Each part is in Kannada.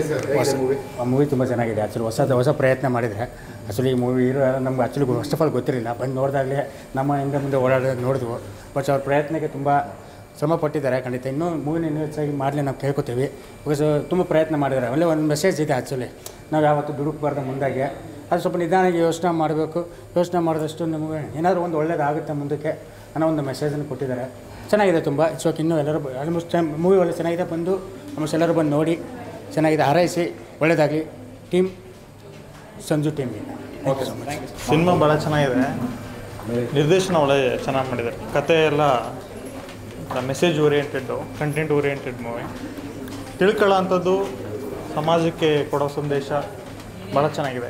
ಮೂವಿ ತುಂಬ ಚೆನ್ನಾಗಿದೆ. ಆ್ಯಕ್ಚುಲಿ ಹೊಸ ಪ್ರಯತ್ನ ಮಾಡಿದರೆ ಆ್ಯಕ್ಚುಲಿ ಈ ಮೂವಿ ಹೀರೋ ನಮ್ಗೆ ಆ್ಯಕ್ಚುಲಿ ಫಸ್ಟ್ ಆಫ್ ಆಲ್ ಗೊತ್ತಿರಲಿಲ್ಲ. ಬಂದು ನೋಡಿದಾಗಲೇ ನಮ್ಮ ಹಿಂದೆ ಮುಂದೆ ಓಡಾಡೋದು ನೋಡಿದ್ವು. ಬಟ್ ಅವ್ರ ಪ್ರಯತ್ನಕ್ಕೆ ತುಂಬ ಶ್ರಮ ಪಟ್ಟಿದ್ದಾರೆ. ಖಂಡಿತ ಇನ್ನೂ ಮೂವಿನ ಇನ್ನೂ ಹೆಚ್ಚಾಗಿ ಮಾಡಲಿ ನಾವು ಕೇಳ್ಕೊತೀವಿ. ಬಿಕಾಸ್ ತುಂಬ ಪ್ರಯತ್ನ ಮಾಡಿದ್ದಾರೆ. ಒಳ್ಳೆ ಒಂದು ಮೆಸೇಜ್ ಇದೆ. ಆ್ಯಕ್ಚುಲಿ ನಾವು ಯಾವತ್ತೂ ದುಡುಕಬಾರ್ದು ಮುಂದಾಗೆ. ಅದು ಸ್ವಲ್ಪ ನಿಧಾನಕ್ಕೆ ಯೋಚನೆ ಮಾಡಬೇಕು. ಯೋಚನೆ ಮಾಡಿದಷ್ಟು ನಮಗೆ ಏನಾದರೂ ಒಂದು ಒಳ್ಳೇದಾಗುತ್ತೆ ಮುಂದಕ್ಕೆ ಅನ್ನೋ ಒಂದು ಮೆಸೇಜನ್ನು ಕೊಟ್ಟಿದ್ದಾರೆ. ಚೆನ್ನಾಗಿದೆ ತುಂಬ. ಇಟ್ಸ್ ಇನ್ನೂ ಎಲ್ಲರೂ ಆಲ್ಮೋಸ್ಟ್ ಮೂವಿ ಒಳ್ಳೆ ಚೆನ್ನಾಗಿದೆ. ಬಂದು ಆಲ್ಮೋಸ್ಟ್ ಎಲ್ಲರೂ ಬಂದು ನೋಡಿ ಚೆನ್ನಾಗಿದೆ. ಹಾರೈಸಿ ಒಳ್ಳೆಯದಾಗಲಿ ಟೀಮ್ ಸಂಜು ಟೀಮ್ಗೆ. Okay so much. ಸಿನಿಮಾ ಭಾಳ ಚೆನ್ನಾಗಿದೆ. ನಿರ್ದೇಶನ ಒಳ್ಳೆ ಚೆನ್ನಾಗಿ ಮಾಡಿದ್ದಾರೆ. ಕತೆ ಎಲ್ಲ message oriented, content oriented movie. ತಿಳ್ಕೊಳ್ಳೋ ಅಂಥದ್ದು, ಸಮಾಜಕ್ಕೆ ಕೊಡೋ ಸಂದೇಶ ಭಾಳ ಚೆನ್ನಾಗಿದೆ.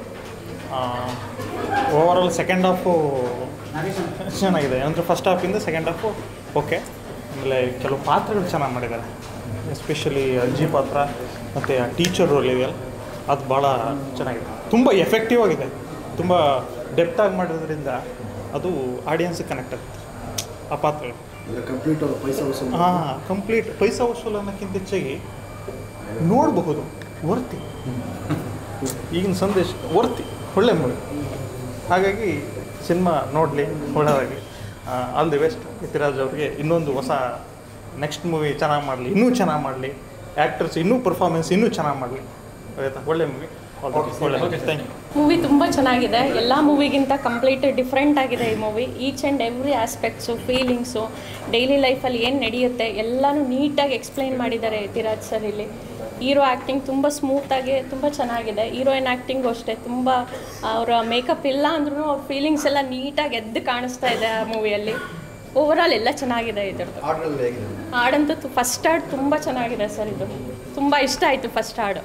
ಓವರಾಲ್ ಸೆಕೆಂಡ್ ಹಾಫು ಚೆನ್ನಾಗಿದೆ. ಅಂದರೆ ಫಸ್ಟ್ ಹಾಫಿಂದ ಸೆಕೆಂಡ್ ಹಾಫು ಓಕೆ. ಆಮೇಲೆ ಕೆಲವು ಪಾತ್ರಗಳು ಚೆನ್ನಾಗಿ ಮಾಡಿದ್ದಾರೆ. ಎಸ್ಪೆಷಲಿ ಅಜ್ಜಿ ಪಾತ್ರ ಮತ್ತು ಆ ಟೀಚರ್ ರೋಲ್ ಇದೆಯಲ್ಲ, ಅದು ಭಾಳ ಚೆನ್ನಾಗಿದೆ. ತುಂಬ ಎಫೆಕ್ಟಿವ್ ಆಗಿದೆ. ತುಂಬ ಡೆಪ್ತಾಗಿ ಮಾಡಿರೋದ್ರಿಂದ ಅದು ಆಡಿಯನ್ಸಿಗೆ ಕನೆಕ್ಟ್ ಆಗುತ್ತೆ ಆ ಪಾತ್ರಗಳು. ಕಂಪ್ಲೀಟ್ ಪೈಸಾ ವಸೂಲು ಅನ್ನೋಕ್ಕಿಂತ ಹೆಚ್ಚಾಗಿ ನೋಡಬಹುದು. ವರ್ತಿ ಈಗಿನ ಸಂದೇಶ ವರ್ತಿ ಒಳ್ಳೆ ಮೂವಿ. ಹಾಗಾಗಿ ಸಿನಿಮಾ ನೋಡಲಿ, ಒಳ್ಳೆಯದಾಗಲಿ. ಆಲ್ ದಿ ಬೆಸ್ಟ್ ಯತಿರಾಜ್ ಅವ್ರಿಗೆ. ಇನ್ನೊಂದು ಹೊಸ ನೆಕ್ಸ್ಟ್ ಮೂವಿ ಚೆನ್ನಾಗಿ ಮಾಡಲಿ, ಇನ್ನೂ ಚೆನ್ನಾಗಿ ಮಾಡಲಿ. ಆ್ಯಕ್ಟರ್ಸ್ ಇನ್ನೂ ಪರ್ಫಾರ್ಮೆನ್ಸ್ ಇನ್ನೂ ಚೆನ್ನಾಗಿ ಮಾಡಲಿ. ಆಯಿತಾ? ಒಳ್ಳೆ ಮೂವಿ. Thank you. ಮೂವಿ ತುಂಬ ಚೆನ್ನಾಗಿದೆ. ಎಲ್ಲ ಮೂವಿಗಿಂತ ಕಂಪ್ಲೀಟ್ ಡಿಫ್ರೆಂಟ್ ಆಗಿದೆ ಈ movie. Each and every aspects, feelings, daily ಲೈಫಲ್ಲಿ ಏನು ನಡೆಯುತ್ತೆ ಎಲ್ಲನೂ ನೀಟಾಗಿ ಎಕ್ಸ್ಪ್ಲೈನ್ ಮಾಡಿದ್ದಾರೆ ಯತಿರಾಜ್ ಸರ್ ಇಲ್ಲಿ. ಹೀರೋ ಆ್ಯಕ್ಟಿಂಗ್ ತುಂಬ ಸ್ಮೂತಾಗಿ ತುಂಬ ಚೆನ್ನಾಗಿದೆ. ಹೀರೋಯಿನ್ ಆ್ಯಕ್ಟಿಂಗು ಅಷ್ಟೇ. ತುಂಬ ಅವರ ಮೇಕಪ್ ಇಲ್ಲ ಅಂದ್ರೂ ಅವ್ರ ಫೀಲಿಂಗ್ಸ್ ಎಲ್ಲ ನೀಟಾಗಿ ಎದ್ದು ಕಾಣಿಸ್ತಾ ಇದೆ ಆ ಮೂವಿಯಲ್ಲಿ. ಓವರಾಲ್ ಎಲ್ಲ ಚೆನ್ನಾಗಿದೆ. ಇದ್ರದ್ದು ಹಾಡಂತೂ ಫಸ್ಟ್ ಹಾಡು ತುಂಬ ಚೆನ್ನಾಗಿದೆ ಸರ್. ಇದು ತುಂಬ ಇಷ್ಟ ಆಯಿತು ಫಸ್ಟ್ ಹಾಡು.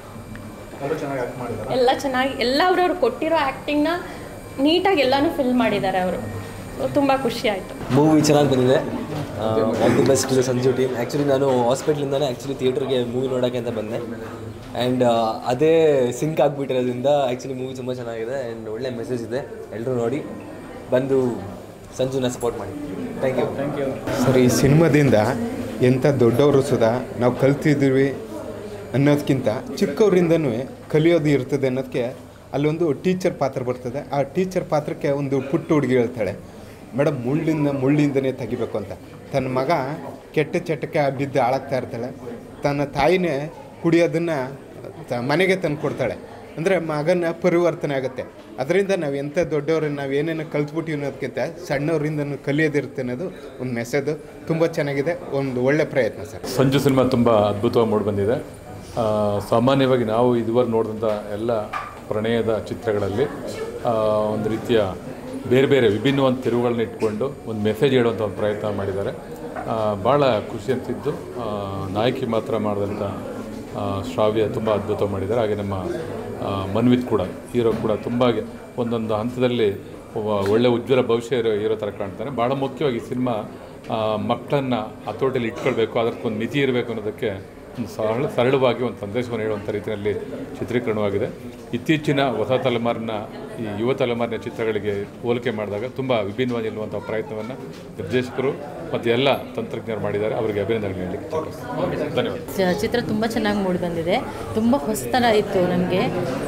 ಎಲ್ಲ ಚೆನ್ನಾಗಿ ಎಲ್ಲ ಅವ್ರವ್ರು ಕೊಟ್ಟಿರೋ ಆ್ಯಕ್ಟಿಂಗ್ನ ನೀಟಾಗಿ ಎಲ್ಲನೂ ಫಿಲ್ ಮಾಡಿದ್ದಾರೆ ಅವರು. ತುಂಬ ಖುಷಿ ಆಯಿತು. ಮೂವಿ ಚೆನ್ನಾಗಿ ಬಂದಿದೆ. All the best to Sanju team. Actually ನಾನು ಹಾಸ್ಪಿಟ್ಲಿಂದನೇ ಥಿಯೇಟ್ರಿಗೆ ಮೂವಿ ನೋಡೋಕ್ಕೆ ಅಂತ ಬಂದೆ. ಆ್ಯಂಡ್ ಅದೇ ಸಿಂಕ್ ಆಗಿಬಿಟ್ಟಿರೋದ್ರಿಂದ ಆ್ಯಕ್ಚುಲಿ ಮೂವಿ ತುಂಬ ಚೆನ್ನಾಗಿದೆ. ಆ್ಯಂಡ್ ಒಳ್ಳೆ ಮೆಸೇಜ್ ಇದೆ. ಎಲ್ಲರೂ ನೋಡಿ ಬಂದು ಸಂಜುನ ಸಪೋರ್ಟ್ ಮಾಡಿ. Thank you. ಸರ್, ಈ ಸಿನಿಮಾದಿಂದ ಎಂಥ ದೊಡ್ಡವರು ಸುಧಾ ನಾವು ಕಲ್ತಿದ್ದೀವಿ ಅನ್ನೋದಕ್ಕಿಂತ ಚಿಕ್ಕವರಿಂದನೂ ಕಲಿಯೋದು ಇರ್ತದೆ ಅನ್ನೋದಕ್ಕೆ ಅಲ್ಲೊಂದು ಟೀಚರ್ ಪಾತ್ರ ಬರ್ತದೆ. ಆ ಟೀಚರ್ ಪಾತ್ರಕ್ಕೆ ಒಂದು ಪುಟ್ಟ ಹುಡುಗಿ ಹೇಳ್ತಾಳೆ, ಮೇಡಮ್ ಮುಳ್ಳಿಂದನೇ ತೆಗಿಬೇಕು ಅಂತ. ತನ್ನ ಮಗ ಕೆಟ್ಟ ಚಟಕ್ಕೆ ಬಿದ್ದು ಹಾಳಾಗ್ತಾ ಇರ್ತಾಳೆ. ತನ್ನ ತಾಯಿನೇ ಕುಡಿಯೋದನ್ನು ಮನೆಗೆ ತಂದು ಕೊಡ್ತಾಳೆ. ಅಂದರೆ ಮಗನ ಪರಿವರ್ತನೆ ಆಗುತ್ತೆ. ಅದರಿಂದ ನಾವು ಎಂಥ ದೊಡ್ಡವ್ರನ್ನ ನಾವು ಏನೇನೋ ಕಲ್ತ್ಬಿಟ್ಟಿವಿ ಅನ್ನೋದಕ್ಕಿಂತ ಸಣ್ಣವರಿಂದನೂ ಕಲಿಯೋದಿರುತ್ತೆ ಅನ್ನೋದು ಒಂದು ಮೆಸೇಜು. ತುಂಬ ಚೆನ್ನಾಗಿದೆ. ಒಂದು ಒಳ್ಳೆ ಪ್ರಯತ್ನ ಸರ್. ಸಂಜು ಸಿನಿಮಾ ತುಂಬ ಅದ್ಭುತವಾಗಿ ಮೂಡಿ ಬಂದಿದೆ. ಸಾಮಾನ್ಯವಾಗಿ ನಾವು ಇದುವರೆಗೆ ನೋಡಿದಂಥ ಎಲ್ಲ ಪ್ರಣಯದ ಚಿತ್ರಗಳಲ್ಲಿ ಒಂದು ರೀತಿಯ ಬೇರೆ ಬೇರೆ ವಿಭಿನ್ನವಾದ ತಿರುವುಗಳನ್ನ ಇಟ್ಕೊಂಡು ಒಂದು ಮೆಸೇಜ್ ಹೇಳುವಂಥ ಒಂದು ಪ್ರಯತ್ನ ಮಾಡಿದ್ದಾರೆ. ಭಾಳ ಖುಷಿ ಅಂತಿದ್ದು ನಾಯಕಿ ಮಾತ್ರ ಮಾಡಿದಂಥ ಶ್ರಾವ್ಯ ತುಂಬ ಅದ್ಭುತ ಮಾಡಿದ್ದಾರೆ. ಹಾಗೆ ನಮ್ಮ ಮನ್ವಿತ್ ಕೂಡ, ಹೀರೋ ಕೂಡ ತುಂಬ ಒಂದೊಂದು ಹಂತದಲ್ಲಿ ಒಳ್ಳೆ ಉಜ್ವಲ ಭವಿಷ್ಯ ಹೀರೋ ಥರ ಕಾಣ್ತಾನೆ. ಭಾಳ ಮುಖ್ಯವಾಗಿ ಸಿನಿಮಾ ಮಕ್ಕಳನ್ನು ಹತೋಟಿಯಲ್ಲಿ ಇಟ್ಕೊಳ್ಬೇಕು, ಅದಕ್ಕೊಂದು ಮಿತಿ ಇರಬೇಕು ಅನ್ನೋದಕ್ಕೆ ಒಂದು ಸರಳವಾಗಿ ಒಂದು ಸಂದೇಶವನ್ನು ಹೇಳುವಂಥ ರೀತಿಯಲ್ಲಿ ಚಿತ್ರೀಕರಣವಾಗಿದೆ. ಇತ್ತೀಚಿನ ಹೊಸ ತಲೆಮಾರಿನ ಈ ಯುವ ತಲೆಮಾರಿನ ಚಿತ್ರಗಳಿಗೆ ಹೋಲಿಕೆ ಮಾಡಿದಾಗ ತುಂಬ ವಿಭಿನ್ನವಾಗಿ ನಿಲ್ಲುವಂಥ ಪ್ರಯತ್ನವನ್ನು ನಿರ್ದೇಶಕರು ಮತ್ತು ಎಲ್ಲ ತಂತ್ರಜ್ಞರು ಮಾಡಿದ್ದಾರೆ. ಅವರಿಗೆ ಅಭಿನಂದನೆ ಹೇಳಲಿಕ್ಕೆ ಧನ್ಯವಾದ. ಚಿತ್ರ ತುಂಬ ಚೆನ್ನಾಗಿ ಮೂಡಿ ಬಂದಿದೆ. ತುಂಬ ಹೊಸತನ ಇತ್ತು ನಮಗೆ.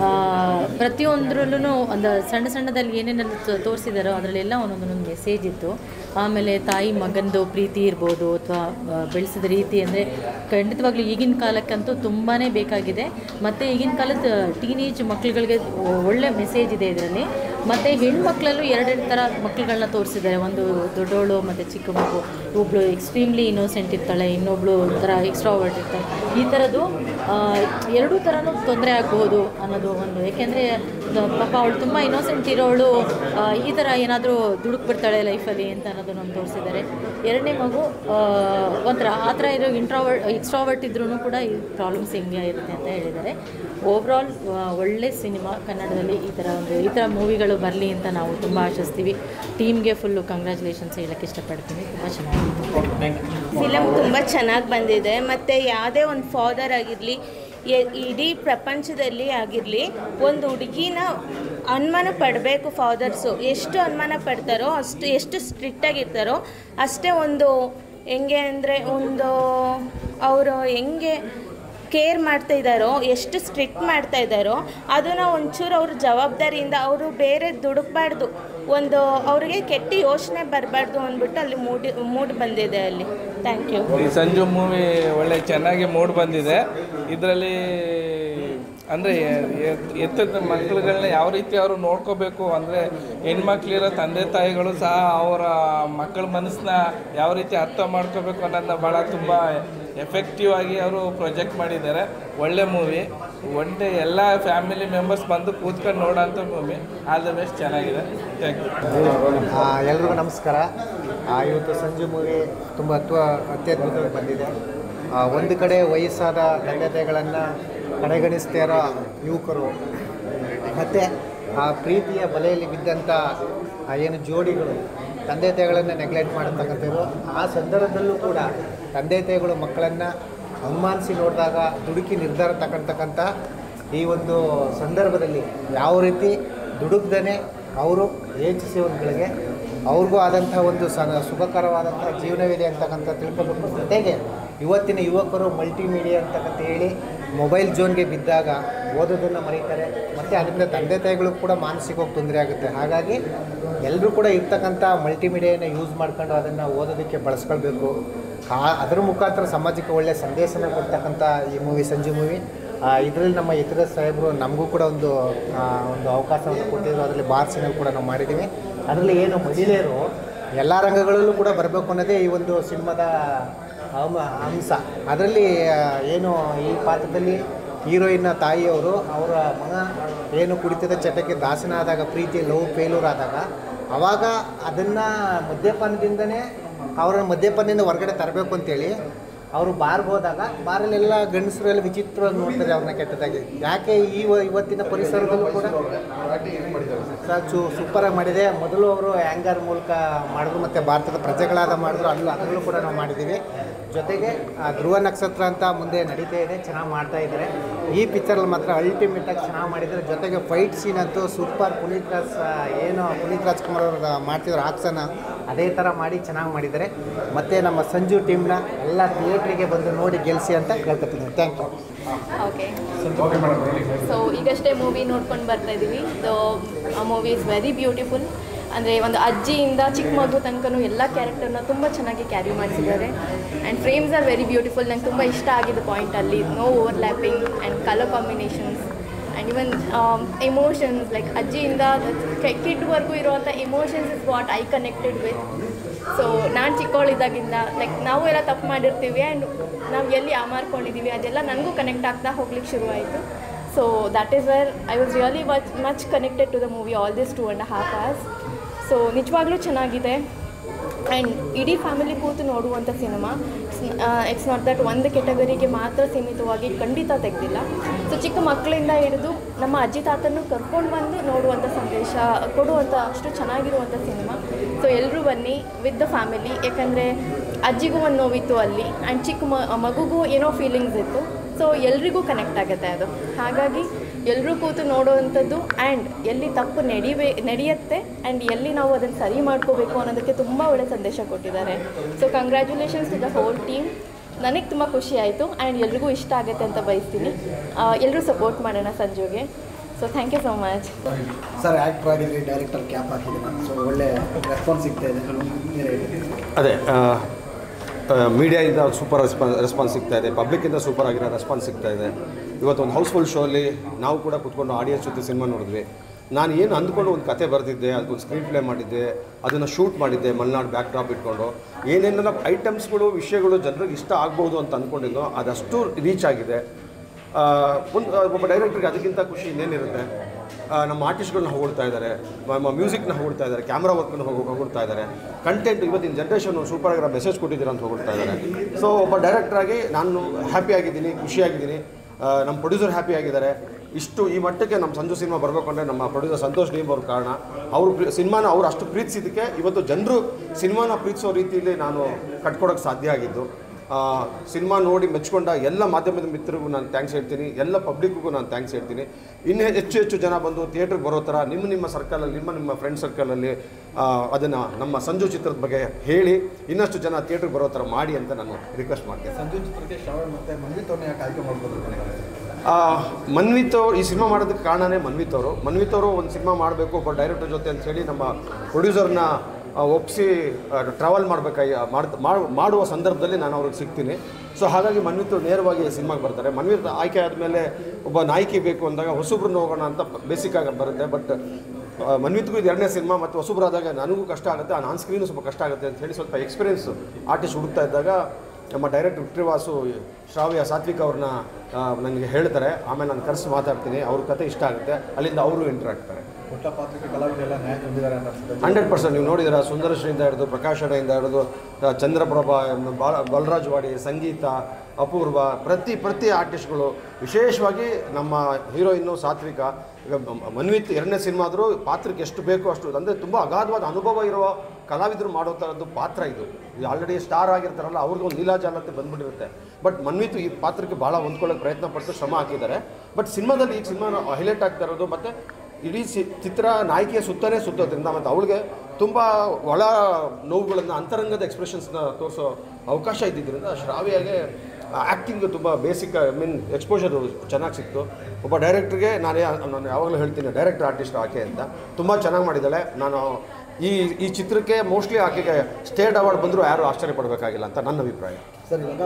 ಪ್ರತಿಯೊಂದರಲ್ಲೂ ಒಂದು ಸಣ್ಣದಲ್ಲಿ ಏನೇನೆಲ್ಲ ತೋರಿಸಿದಾರೋ ಅದರಲ್ಲೆಲ್ಲ ಒಂದೊಂದು ಮೆಸೇಜ್ ಇತ್ತು. ಆಮೇಲೆ ತಾಯಿ ಮಗನದು ಪ್ರೀತಿ ಇರ್ಬೋದು ಅಥವಾ ಬೆಳೆಸಿದ ರೀತಿ ಅಂದರೆ ಖಂಡಿತವಾಗ್ಲೂ ಈಗಿನ ಕಾಲಕ್ಕಂತೂ ತುಂಬಾ ಬೇಕಾಗಿದೆ. ಮತ್ತು ಈಗಿನ ಕಾಲದ ಟೀನೇಜ್ ಮಕ್ಕಳುಗಳಿಗೆ ಒಳ್ಳೆ ಮೆಸೇಜ್ ಇದೆ ಇದರಲ್ಲಿ. ಮತ್ತು ಹೆಣ್ಮಕ್ಳಲ್ಲೂ ಎರಡೆರಡು ಥರ ಮಕ್ಕಳುಗಳನ್ನ ತೋರಿಸಿದ್ದಾರೆ. ಒಂದು ದೊಡ್ಡವಳು ಮತ್ತು ಚಿಕ್ಕ ಮಗು. ಒಬ್ಬಳು ಎಕ್ಸ್ಟ್ರೀಮ್ಲಿ ಇನ್ನೋಸೆಂಟ್ ಇರ್ತಾಳೆ, ಇನ್ನೊಬ್ಬಳು ಒಂಥರ ಎಕ್ಸ್ಟ್ರಾವರ್ಟ್ ಇರ್ತಾಳೆ. ಈ ಥರದ್ದು ಎರಡೂ ಥರನೂ ತೊಂದರೆ ಆಗಬಹುದು ಅನ್ನೋದು ಒಂದು. ಏಕೆಂದರೆ ಪಾಪ ಅವಳು ತುಂಬ ಇನ್ನೋಸೆಂಟ್ ಇರೋವಳು ಈ ಥರ ಏನಾದರೂ ದುಡುಕ್ ಬಿಡ್ತಾಳೆ ಲೈಫಲ್ಲಿ ಅಂತ ಅನ್ನೋದು ನಮ್ಗೆ ತೋರಿಸಿದ್ದಾರೆ. ಎರಡನೇ ಮಗು ಒಂಥರ ಆ ಥರ ಇರೋ ಎಕ್ಸ್ಟ್ರಾವರ್ಟ್ ಇದ್ರೂ ಕೂಡ ಈ ಪ್ರಾಬ್ಲಮ್ಸ್ ಹೆಂಗೆ ಇರುತ್ತೆ ಅಂತ ಹೇಳಿದ್ದಾರೆ. ಓವರಾಲ್ ಒಳ್ಳೆ ಸಿನಿಮಾ. ಕನ್ನಡದಲ್ಲಿ ಈ ಥರ ಮೂವಿಗಳು ಬರಲಿ ಅಂತ ನಾವು ತುಂಬ ಆಶಿಸ್ತೀವಿ. ಟೀಮ್ಗೆ ಫುಲ್ಲು ಕಂಗ್ರ್ಯಾಚುಲೇಷನ್ಸ್ ಹೇಳೋಕ್ಕೆ ಇಷ್ಟಪಡ್ತೀನಿ. ತುಂಬ ಚೆನ್ನಾಗಿದೆ ಫಿಲಮ್. ತುಂಬ ಚೆನ್ನಾಗಿ ಬಂದಿದೆ. ಮತ್ತು ಯಾವುದೇ ಒಂದು ಫಾದರ್ ಆಗಿರಲಿ, ಇಡೀ ಪ್ರಪಂಚದಲ್ಲಿ ಆಗಿರಲಿ, ಒಂದು ಹುಡುಗಿನ ಅನುಮಾನ ಪಡಬೇಕು ಫಾದರ್ಸು. ಎಷ್ಟು ಅನುಮಾನ ಪಡ್ತಾರೋ ಅಷ್ಟು, ಎಷ್ಟು ಸ್ಟ್ರಿಕ್ಟಾಗಿರ್ತಾರೋ ಅಷ್ಟೇ ಒಂದು ಹೆಂಗೆ ಅಂದರೆ ಒಂದು ಅವರು ಹೆಂಗೆ ಕೇರ್ ಮಾಡ್ತಾ ಇದ್ದಾರೋ, ಎಷ್ಟು ಸ್ಟ್ರಿಕ್ಟ್ ಮಾಡ್ತಾ ಇದ್ದಾರೋ ಅದನ್ನು ಒಂಚೂರು ಅವ್ರ ಜವಾಬ್ದಾರಿಯಿಂದ ಅವರು ಬೇರೆ ದುಡುಕ್ಬಾರ್ದು, ಒಂದು ಅವ್ರಿಗೆ ಕೆಟ್ಟ ಯೋಚನೆ ಬರಬಾರ್ದು ಅಂದ್ಬಿಟ್ಟು ಅಲ್ಲಿ ಮೂಡ್ ಬಂದಿದೆ ಅಲ್ಲಿ. Thank you. ಈ ಸಂಜು ಮೂವಿ ಒಳ್ಳೆ ಚೆನ್ನಾಗಿ ಮೂಡ್ ಬಂದಿದೆ. ಇದರಲ್ಲಿ ಅಂದರೆ ಎತ್ತದ ಮಕ್ಕಳುಗಳನ್ನ ಯಾವ ರೀತಿ ಅವರು ನೋಡ್ಕೋಬೇಕು, ಅಂದರೆ ಹೆಣ್ಮಕ್ಳಿರೋ ತಂದೆ ತಾಯಿಗಳು ಸಹ ಅವರ ಮಕ್ಕಳ ಮನಸ್ಸನ್ನ ಯಾವ ರೀತಿ ಅರ್ಥ ಮಾಡ್ಕೋಬೇಕು ಅನ್ನೋದನ್ನ ಭಾಳ ತುಂಬ ಎಫೆಕ್ಟಿವ್ ಆಗಿ ಅವರು ಪ್ರೊಜೆಕ್ಟ್ ಮಾಡಿದ್ದಾರೆ. ಒಳ್ಳೆ ಮೂವಿ, ಒಳ್ಳೆ ಎಲ್ಲ ಫ್ಯಾಮಿಲಿ ಮೆಂಬರ್ಸ್ ಬಂದು ಕೂತ್ಕೊಂಡು ನೋಡೋಂಥ ಮೂವಿ. ಆಲ್ ದ ಬೆಸ್ಟ್, ಚೆನ್ನಾಗಿದೆ. Thank you. ಎಲ್ರಿಗೂ ನಮಸ್ಕಾರ. ಇವತ್ತು ಸಂಜು ಮೂವಿ ತುಂಬ ಅತ್ಯದ್ಭುತವಾಗಿ ಬಂದಿದೆ. ಒಂದು ಕಡೆ ವಯಸ್ಸಾದ ತಂದೆ ತಾಯಿಗಳನ್ನು ಕಡೆಗಣಿಸ್ತಾ ಇರೋ ಯುವಕರು ಮತ್ತು ಆ ಪ್ರೀತಿಯ ಬಲೆಯಲ್ಲಿ ಬಿದ್ದಂಥ ಏನು ಜೋಡಿಗಳು ತಂದೆ ತಾಯಿಗಳನ್ನು ನೆಗ್ಲೆಕ್ಟ್ ಮಾಡತಕ್ಕಂಥದ್ದು, ಆ ಸಂದರ್ಭದಲ್ಲೂ ಕೂಡ ತಂದೆ ತಾಯಿಗಳು ಮಕ್ಕಳನ್ನು ಅವಮಾನಿಸಿ ನೋಡಿದಾಗ ದುಡುಕಿ ನಿರ್ಧಾರ ತಗೊಳ್ತಕ್ಕಂಥ ಈ ಒಂದು ಸಂದರ್ಭದಲ್ಲಿ ಯಾವ ರೀತಿ ದುಡುಕ್ದೇ ಅವರು ಯೋಚಿಸುವಗಳಿಗೆ ಅವ್ರಿಗೂ ಆದಂಥ ಒಂದು ಸುಖಕರವಾದಂಥ ಜೀವನವಿದೆ ಅಂತಕ್ಕಂಥ ತಿಳ್ಕೊಬೇಕು. ಜೊತೆಗೆ ಇವತ್ತಿನ ಯುವಕರು ಮಲ್ಟಿಮೀಡಿಯಾ ಅಂತಕ್ಕಂತ ಹೇಳಿ ಮೊಬೈಲ್ ಜೋನ್ಗೆ ಬಿದ್ದಾಗ ಓದೋದನ್ನು ಮರೀತಾರೆ, ಮತ್ತು ಅದರಿಂದ ತಂದೆ ತಾಯಿಗಳು ಕೂಡ ಮಾನಸಿಕವಾಗಿ ತೊಂದರೆ ಆಗುತ್ತೆ. ಹಾಗಾಗಿ ಎಲ್ಲರೂ ಕೂಡ ಇರ್ತಕ್ಕಂಥ ಮಲ್ಟಿಮೀಡಿಯಾನ ಯೂಸ್ ಮಾಡ್ಕೊಂಡು ಅದನ್ನು ಓದೋದಕ್ಕೆ ಬಳಸ್ಕೊಳ್ಬೇಕು. ಅದರ ಮುಖಾಂತರ ಸಮಾಜಕ್ಕೆ ಒಳ್ಳೆಯ ಸಂದೇಶನ ಕೊಡ್ತಕ್ಕಂಥ ಈ ಮೂವಿ ಸಂಜು ಮೂವಿ. ಇದರಲ್ಲಿ ನಮ್ಮ ಇತರ ಸಾಹೇಬರು ನಮಗೂ ಕೂಡ ಒಂದು ಅವಕಾಶವನ್ನು ಕೊಟ್ಟಿದ್ರು. ಅದರಲ್ಲಿ ಬಾರ್ಸಿನಲ್ಲಿ ಕೂಡ ನಾವು ಮಾಡಿದ್ದೀವಿ. ಅದರಲ್ಲಿ ಏನು ಮಹಿಳೆಯರು ಎಲ್ಲ ರಂಗಗಳಲ್ಲೂ ಕೂಡ ಬರಬೇಕು ಅನ್ನೋದೇ ಈ ಒಂದು ಸಿನಿಮಾದ ಅಂಶ. ಅದರಲ್ಲಿ ಏನು ಈ ಪಾತ್ರದಲ್ಲಿ ಹೀರೋಯಿನ್ನ ತಾಯಿಯವರು ಅವರ ಮಗ ಏನು ಕುಡಿತದ ಚಟಕ್ಕೆ ದಾಸನಾದಾಗ, ಪ್ರೀತಿ ಲವ್ ಫೇಲ್ಯೂರ್ ಆದಾಗ, ಆವಾಗ ಅದನ್ನು ಮದ್ಯಪಾನದಿಂದನೇ ಮದ್ಯಪಾನದಿಂದ ಹೊರಗಡೆ ತರಬೇಕು ಅಂತೇಳಿ ಅವರು ಬಾರ್ಗೆ ಹೋದಾಗ ಬಾರಲ್ಲೆಲ್ಲ ಗಂಡಸರು ಎಲ್ಲ ವಿಚಿತ್ರವಾಗಿ ನೋಡ್ತಾರೆ ಅವ್ರನ್ನ ಕೆಟ್ಟದಾಗಿ. ಯಾಕೆ ಇವತ್ತಿನ ಪರಿಸರದಲ್ಲೂ ಕೂಡ ಸೂಪರಾಗಿ ಮಾಡಿದೆ. ಮೊದಲು ಅವರು ಆ್ಯಂಗರ್ ಮೂಲಕ ಮಾಡಿದ್ರು, ಮತ್ತು ಭಾರತದ ಪ್ರಜೆಗಳಾದ ಮಾಡಿದ್ರು, ಅದರಲ್ಲೂ ಕೂಡ ನಾವು ಮಾಡಿದ್ದೀವಿ. ಜೊತೆಗೆ ಧ್ರುವ ನಕ್ಷತ್ರ ಅಂತ ಮುಂದೆ ನಡೀತಾ ಇದೆ, ಚೆನ್ನಾಗಿ ಮಾಡ್ತಾ ಇದ್ದಾರೆ. ಈ ಪಿಕ್ಚರಲ್ಲಿ ಮಾತ್ರ ಅಲ್ಟಿಮೇಟಾಗಿ ಚೆನ್ನಾಗಿ ಮಾಡಿದ್ದಾರೆ. ಜೊತೆಗೆ ಫೈಟ್ ಸೀನ್ ಅಂತೂ ಸೂಪರ್. ಪುನೀತ್ ರಾಜ್ಕುಮಾರ್ ಅವರು ಮಾಡ್ತಿದ್ರು ಆಕ್ಷನ್, ಅದೇ ಥರ ಮಾಡಿ ಚೆನ್ನಾಗಿ ಮಾಡಿದ್ದಾರೆ. ಮತ್ತು ನಮ್ಮ ಸಂಜು ಟೀಮ್ನ ಎಲ್ಲ ಥಿಯೇಟ್ರಿಗೆ ಬಂದು ನೋಡಿ ಗೆಲ್ಲಿಸಿ ಅಂತ ಕೇಳ್ಕೊತೀನಿ. Thank you. ಓಕೆ, ಸೊ ಈಗಷ್ಟೇ ಮೂವಿ ನೋಡ್ಕೊಂಡು ಬರ್ತಾ ಇದ್ದೀವಿ. ಆ ಮೂವಿ ಇಸ್ ವೆರಿ ಬ್ಯೂಟಿಫುಲ್. ಅಂದರೆ ಒಂದು ಅಜ್ಜಿಯಿಂದ ಚಿಕ್ಕ ಮಗು ತನಕನೂ ಎಲ್ಲ ಕ್ಯಾರೆಕ್ಟರ್ನ ತುಂಬ ಚೆನ್ನಾಗಿ ಕ್ಯಾರಿ ಮಾಡಿಸಿದ್ದಾರೆ. And frames are very beautiful. ನಂಗೆ ತುಂಬ ಇಷ್ಟ ಆಗಿದ್ದು ಪಾಯಿಂಟಲ್ಲಿ no overlapping and colour combinations and even emotions, like ಅಜ್ಜಿಯಿಂದ ಕಿಡ್ವರೆಗೂ ಇರುವಂಥ emotions is what I connected with. So ನಾನು ಚಿಕ್ಕವಳಿದ್ದಾಗಿಂದ ಲೈಕ್ ನಾವು ಎಲ್ಲ ತಪ್ಪು ಮಾಡಿರ್ತೀವಿ ಆ್ಯಂಡ್ ನಾವು ಎಲ್ಲಿ ಮಾಡ್ಕೊಂಡಿದ್ದೀವಿ ಅದೆಲ್ಲ ನನಗೂ ಕನೆಕ್ಟ್ ಆಗ್ತಾ ಹೋಗ್ಲಿಕ್ಕೆ ಶುರುವಾಯಿತು. So that is where I was really much connected to the movie all this 2.5 hours. So ನಿಜವಾಗ್ಲೂ ಚೆನ್ನಾಗಿದೆ ಆ್ಯಂಡ್ ಇಡೀ ಫ್ಯಾಮಿಲಿ ಕೂತು ನೋಡುವಂಥ ಸಿನಿಮಾ. ಇಟ್ಸ್ ನಾಟ್ ದಟ್ ಒಂದು ಕೆಟಗರಿಗೆ ಮಾತ್ರ ಸೀಮಿತವಾಗಿ ಖಂಡಿತ ತೆಗೆದಿಲ್ಲ. ಸೊ ಚಿಕ್ಕ ಮಕ್ಕಳಿಂದ ಹಿಡಿದು ನಮ್ಮ ಅಜ್ಜಿ ತಾತನ್ನು ಕರ್ಕೊಂಡು ಬಂದು ನೋಡುವಂಥ ಸಂದೇಶ ಕೊಡುವಂಥ ಅಷ್ಟು ಚೆನ್ನಾಗಿರುವಂಥ ಸಿನಿಮಾ. ಸೊ ಎಲ್ಲರೂ ಬನ್ನಿ ವಿತ್ ದ ಫ್ಯಾಮಿಲಿ. ಯಾಕಂದರೆ ಅಜ್ಜಿಗೂ ಒಂದು ನೋವಿತ್ತು ಅಲ್ಲಿ ಆ್ಯಂಡ್ ಚಿಕ್ಕ ಮಗುಗೂ ಏನೋ ಫೀಲಿಂಗ್ಸ್ ಇತ್ತು. ಸೊ ಎಲ್ರಿಗೂ ಕನೆಕ್ಟ್ ಆಗುತ್ತೆ ಅದು. ಹಾಗಾಗಿ ಎಲ್ಲರೂ ಕೂತು ನೋಡೋವಂಥದ್ದು ಆ್ಯಂಡ್ ಎಲ್ಲಿ ತಪ್ಪು ನಡೆಯುತ್ತೆ ಆ್ಯಂಡ್ ಎಲ್ಲಿ ನಾವು ಅದನ್ನು ಸರಿ ಮಾಡ್ಕೋಬೇಕು ಅನ್ನೋದಕ್ಕೆ ತುಂಬ ಒಳ್ಳೆಯ ಸಂದೇಶ ಕೊಟ್ಟಿದ್ದಾರೆ. So congratulations to the whole team. ನನಗೆ ತುಂಬ ಖುಷಿ ಆಯಿತು ಆ್ಯಂಡ್ ಎಲ್ರಿಗೂ ಇಷ್ಟ ಆಗುತ್ತೆ ಅಂತ ಬಯಸ್ತೀನಿ. ಎಲ್ಲರೂ ಸಪೋರ್ಟ್ ಮಾಡೋಣ ಸಂಜುಗೆ. So thank you so much. Sir, actor ಆಗಿದ್ರಿ, ಡೈರೆಕ್ಟರ್ ಕ್ಯಾಪ್ ಹಾಕಿದ್ದೀನಿ, ಸೊ ಒಳ್ಳೆ ರೆಸ್ಪಾನ್ಸ್ ಸಿಗ್ತಾ ಇದೆ. ಅದೇ ಮೀಡಿಯಾದಿಂದ ಸೂಪರ್ ರೆಸ್ಪಾನ್ಸ್ ಸಿಗ್ತಾ ಇದೆ, ಪಬ್ಲಿಕ್ಕಿಂದ ಸೂಪರ್ ಆಗಿರೋ ರೆಸ್ಪಾನ್ಸ್ ಸಿಗ್ತಾ ಇದೆ. ಇವತ್ತೊಂದು ಹೌಸ್ಫುಲ್ ಶೋಲ್ಲಿ ನಾವು ಕೂಡ ಕೂತ್ಕೊಂಡು ಆಡಿಯನ್ಸ್ ಜೊತೆ ಸಿನಿಮಾ ನೋಡಿದ್ವಿ. ನಾನು ಏನು ಅಂದ್ಕೊಂಡು ಒಂದು ಕತೆ ಬರೆದಿದ್ದೆ, ಅದಕ್ಕೊಂದು ಸ್ಕ್ರೀನ್ ಪ್ಲೇ ಮಾಡಿದ್ದೆ, ಅದನ್ನು ಶೂಟ್ ಮಾಡಿದ್ದೆ ಮಲೆನಾಡು ಬ್ಯಾಕ್ ಡ್ರಾಪ್ ಇಟ್ಕೊಂಡು. ಏನೇನೆಲ್ಲ ಐಟಮ್ಸ್ಗಳು ವಿಷಯಗಳು ಜನರಿಗೆ ಇಷ್ಟ ಆಗ್ಬೋದು ಅಂತ ಅಂದ್ಕೊಂಡಿದ್ದೋ ಅದಷ್ಟು ರೀಚ್ ಆಗಿದೆ. ಒಬ್ಬ ಡೈರೆಕ್ಟ್ರಿಗೆ ಅದಕ್ಕಿಂತ ಖುಷಿ ಇನ್ನೇನಿರುತ್ತೆ. ನಮ್ಮ ಆರ್ಟಿಸ್ಟ್ಗಳನ್ನ ಹೊಗಳ್ತಾ ಇದ್ದಾರೆ, ನಮ್ಮ ಮ್ಯೂಸಿಕ್ನ ಹೊಗಳ್ತಾ ಇದ್ದಾರೆ, ಕ್ಯಾಮ್ರಾ ವರ್ಕ್ನ ಹೊಗಳ್ತಾ ಇದ್ದಾರೆ, ಕಂಟೆಂಟ್ ಇವತ್ತಿನ ಜನ್ರೇಷನ್ ಸೂಪರಾಗಿರೋ ಮೆಸೇಜ್ ಕೊಟ್ಟಿದ್ದೀರ ಅಂತ ಹೊಗಳ್ತಾ ಇದ್ದಾರೆ. ಸೊ ಒಬ್ಬ ಡೈರೆಕ್ಟ್ರಾಗಿ ನಾನು ಹ್ಯಾಪಿಯಾಗಿದ್ದೀನಿ, ಖುಷಿಯಾಗಿದ್ದೀನಿ. ನಮ್ಮ ಪ್ರೊಡ್ಯೂಸರ್ ಹ್ಯಾಪಿ ಆಗಿದ್ದಾರೆ. ಇಷ್ಟು ಈ ಮಟ್ಟಕ್ಕೆ ನಮ್ಮ ಸಂಜು ಸಿನಿಮಾ ಬರಬೇಕು ಅಂದರೆ ನಮ್ಮ ಪ್ರೊಡ್ಯೂಸರ್ ಸಂತೋಷ್ ಡೀಮ್ ಅವ್ರ ಕಾರಣ. ಅವರು ಸಿನಿಮಾನ ಅವ್ರು ಅಷ್ಟು ಪ್ರೀತಿಸಿದ್ದಕ್ಕೆ ಇವತ್ತು ಜನರು ಸಿನಿಮಾನ ಪ್ರೀತಿಸೋ ರೀತಿಯಲ್ಲಿ ನಾನು ಕಟ್ಕೊಡೋಕ್ಕೆ ಸಾಧ್ಯ ಆಗಿದ್ದು. ಸಿನಿಮಾ ನೋಡಿ ಮೆಚ್ಕೊಂಡ ಎಲ್ಲ ಮಾಧ್ಯಮದ ಮಿತ್ರರಿಗೂ ನಾನು ಥ್ಯಾಂಕ್ಸ್ ಹೇಳ್ತೀನಿ, ಎಲ್ಲ ಪಬ್ಲಿಕ್ಗೂ ನಾನು ಥ್ಯಾಂಕ್ಸ್ ಹೇಳ್ತೀನಿ. ಇನ್ನೂ ಹೆಚ್ಚು ಜನ ಬಂದು ಥಿಯೇಟ್ರಿಗೆ ಬರೋ ಥರ ನಿಮ್ಮ ಸರ್ಕಲಲ್ಲಿ ನಿಮ್ಮ ಫ್ರೆಂಡ್ ಸರ್ಕಲಲ್ಲಿ ಅದನ್ನು ನಮ್ಮ ಸಂಜು ಚಿತ್ರದ ಬಗ್ಗೆ ಹೇಳಿ ಇನ್ನಷ್ಟು ಜನ ಥಿಯೇಟ್ರಿಗೆ ಬರೋ ಥರ ಮಾಡಿ ಅಂತ ನಾನು ರಿಕ್ವೆಸ್ಟ್ ಮಾಡ್ತೀನಿ. ಸಂಜು ಚಿತ್ರಕ್ಕೆ ಶ್ರಾವಣ್ ಮತ್ತು ಮನ್ವಿತ್ ಅವ್ರನ್ನ ಯಾಕೆ ಆಯ್ಕೆ ಮಾಡ್ಬೋದು? ಮನ್ವಿತ್ ಅವರು ಈ ಸಿನಿಮಾ ಮಾಡೋದಕ್ಕೆ ಕಾರಣನೇ ಮನ್ವಿತ್ ಅವರು ಒಂದು ಸಿನಿಮಾ ಮಾಡಬೇಕು ಒಬ್ಬ ಡೈರೆಕ್ಟರ್ ಜೊತೆ ಅಂತೇಳಿ ನಮ್ಮ ಪ್ರೊಡ್ಯೂಸರ್ನ ಒಪ್ಪಿಸಿ ಟ್ರಾವೆಲ್ ಮಾಡುವ ಸಂದರ್ಭದಲ್ಲಿ ನಾನು ಅವ್ರಿಗೆ ಸಿಗ್ತೀನಿ. ಸೊ ಹಾಗಾಗಿ ಮನ್ವಿತ್ ನೇರವಾಗಿ ಸಿನಿಮಾಗೆ ಬರ್ತಾರೆ. ಮನ್ವಿತ್ ಆಯ್ಕೆ ಆದಮೇಲೆ ಒಬ್ಬ ನಾಯಕಿ ಬೇಕು ಅಂದಾಗ ಹೊಸಬ್ರನ್ನ ಹೋಗೋಣ ಅಂತ ಬೇಸಿಕ್ಕಾಗಿ ಬರುತ್ತೆ. ಬಟ್ ಮನ್ವಿತ್ಗೂ ಇದು 2ನೇ ಸಿನಿಮಾ ಮತ್ತು ಹೊಸಬ್ರಾದಾಗ ನನಗೂ ಕಷ್ಟ ಆಗುತ್ತೆ, ಆನ್ ಸ್ಕ್ರೀನು ಸ್ವಲ್ಪ ಕಷ್ಟ ಆಗುತ್ತೆ ಅಂತ ಹೇಳಿ ಸ್ವಲ್ಪ ಎಕ್ಸ್ಪೀರಿಯನ್ಸ್ ಆರ್ಟಿಸ್ಟ್ ಹುಡುಕ್ತಾ ಇದ್ದಾಗ ನಮ್ಮ ಡೈರೆಕ್ಟರ್ ವಿಕ್ಟ್ರಿವಾಸು ಶ್ರಾವ್ಯ ಸಾತ್ವಿಕ್ ಅವ್ರನ್ನ ನನಗೆ ಹೇಳ್ತಾರೆ. ಆಮೇಲೆ ನಾನು ಕರೆಸಿ ಮಾತಾಡ್ತೀನಿ, ಅವ್ರ ಕತೆ ಇಷ್ಟ ಆಗುತ್ತೆ, ಅಲ್ಲಿಂದ ಅವರು ಎಂಟರ್ ಆಗ್ತಾರೆ. ಕೊಟ್ಟ ಪಾತ್ರಕ್ಕೆ ಕಲಾವಿದರೆಲ್ಲ ನ್ಯಾಯ ತಂದಿದ್ದಾರೆ ಅಂತ 100% ನೀವು ನೋಡಿದ್ದೀರಾ. ಸುಂದರಶ್ರೀಯಿಂದ ಹಿಡಿದು ಪ್ರಕಾಶ್ ಅಡೆಯಿಂದ ಹಿಡಿದು ಚಂದ್ರಪ್ರಭಾ, ಬಲರಾಜ್ ವಾಡಿ, ಸಂಗೀತ, ಅಪೂರ್ವ, ಪ್ರತಿ ಆರ್ಟಿಸ್ಟ್ಗಳು, ವಿಶೇಷವಾಗಿ ನಮ್ಮ ಹೀರೋಯಿನ್ನು ಸಾತ್ವಿಕ. ಈಗ ಮನ್ವಿತ್ 2ನೇ ಸಿನಿಮಾ ಆದರೂ ಪಾತ್ರಕ್ಕೆ ಎಷ್ಟು ಬೇಕೋ ಅಷ್ಟು, ಅಂದರೆ ತುಂಬ ಅಗಾಧವಾದ ಅನುಭವ ಇರುವ ಕಲಾವಿದರು ಮಾಡೋ ಥರದ್ದು ಪಾತ್ರ ಇದು. ಆಲ್ರೆಡಿ ಸ್ಟಾರ್ ಆಗಿರ್ತಾರಲ್ಲ, ಅವ್ರಿಗೆ ಒಂದು ಲೀಲಾಜಾಲತೆ ಬಂದ್ಬಿಟ್ಟಿರುತ್ತೆ. ಬಟ್ ಮನ್ವಿತ್ ಈ ಪಾತ್ರಕ್ಕೆ ಭಾಳ ಹೊಂದ್ಕೊಳ್ಳೋಕೆ ಪ್ರಯತ್ನ ಪಟ್ಟು ಶ್ರಮ ಹಾಕಿದ್ದಾರೆ. ಬಟ್ ಸಿನಿಮಾದಲ್ಲಿ ಈ ಸಿನಿಮಾ ಹೈಲೈಟ್ ಆಗ್ತಾ ಇರೋದು ಮತ್ತು ಇಡೀ ಚಿತ್ರ ನಾಯಕಿಯ ಸುತ್ತೋದ್ರಿಂದ ಮತ್ತು ಅವಳಿಗೆ ತುಂಬ ಒಳ ನೋವುಗಳನ್ನು, ಅಂತರಂಗದ ಎಕ್ಸ್ಪ್ರೆಷನ್ಸ್ನ ತೋರಿಸೋ ಅವಕಾಶ ಇದ್ದಿದ್ದರಿಂದ ಶ್ರಾವ್ಯಗೆ ಆ್ಯಕ್ಟಿಂಗ್ ತುಂಬ ಬೇಸಿಕ್ ಎಕ್ಸ್ಪೋಜರು ಚೆನ್ನಾಗಿ ಸಿಕ್ತು. ಒಬ್ಬ ಡೈರೆಕ್ಟ್ರಿಗೆ ನಾನು ಯಾವಾಗಲೂ ಹೇಳ್ತೀನಿ ಡೈರೆಕ್ಟರ್ ಆರ್ಟಿಸ್ಟ್ ಆಕೆ ಅಂತ, ತುಂಬ ಚೆನ್ನಾಗಿ ಮಾಡಿದ್ದಾಳೆ. ನಾನು ಈ ಚಿತ್ರಕ್ಕೆ ಮೋಸ್ಟ್ಲಿ ಆಕೆಗೆ ಸ್ಟೇಟ್ ಅವಾರ್ಡ್ ಬಂದರೂ ಯಾರೂ ಆಶ್ಚರ್ಯ ಪಡಬೇಕಾಗಿಲ್ಲ ಅಂತ ನನ್ನ ಅಭಿಪ್ರಾಯ. ಸರ್, ಇವಾಗ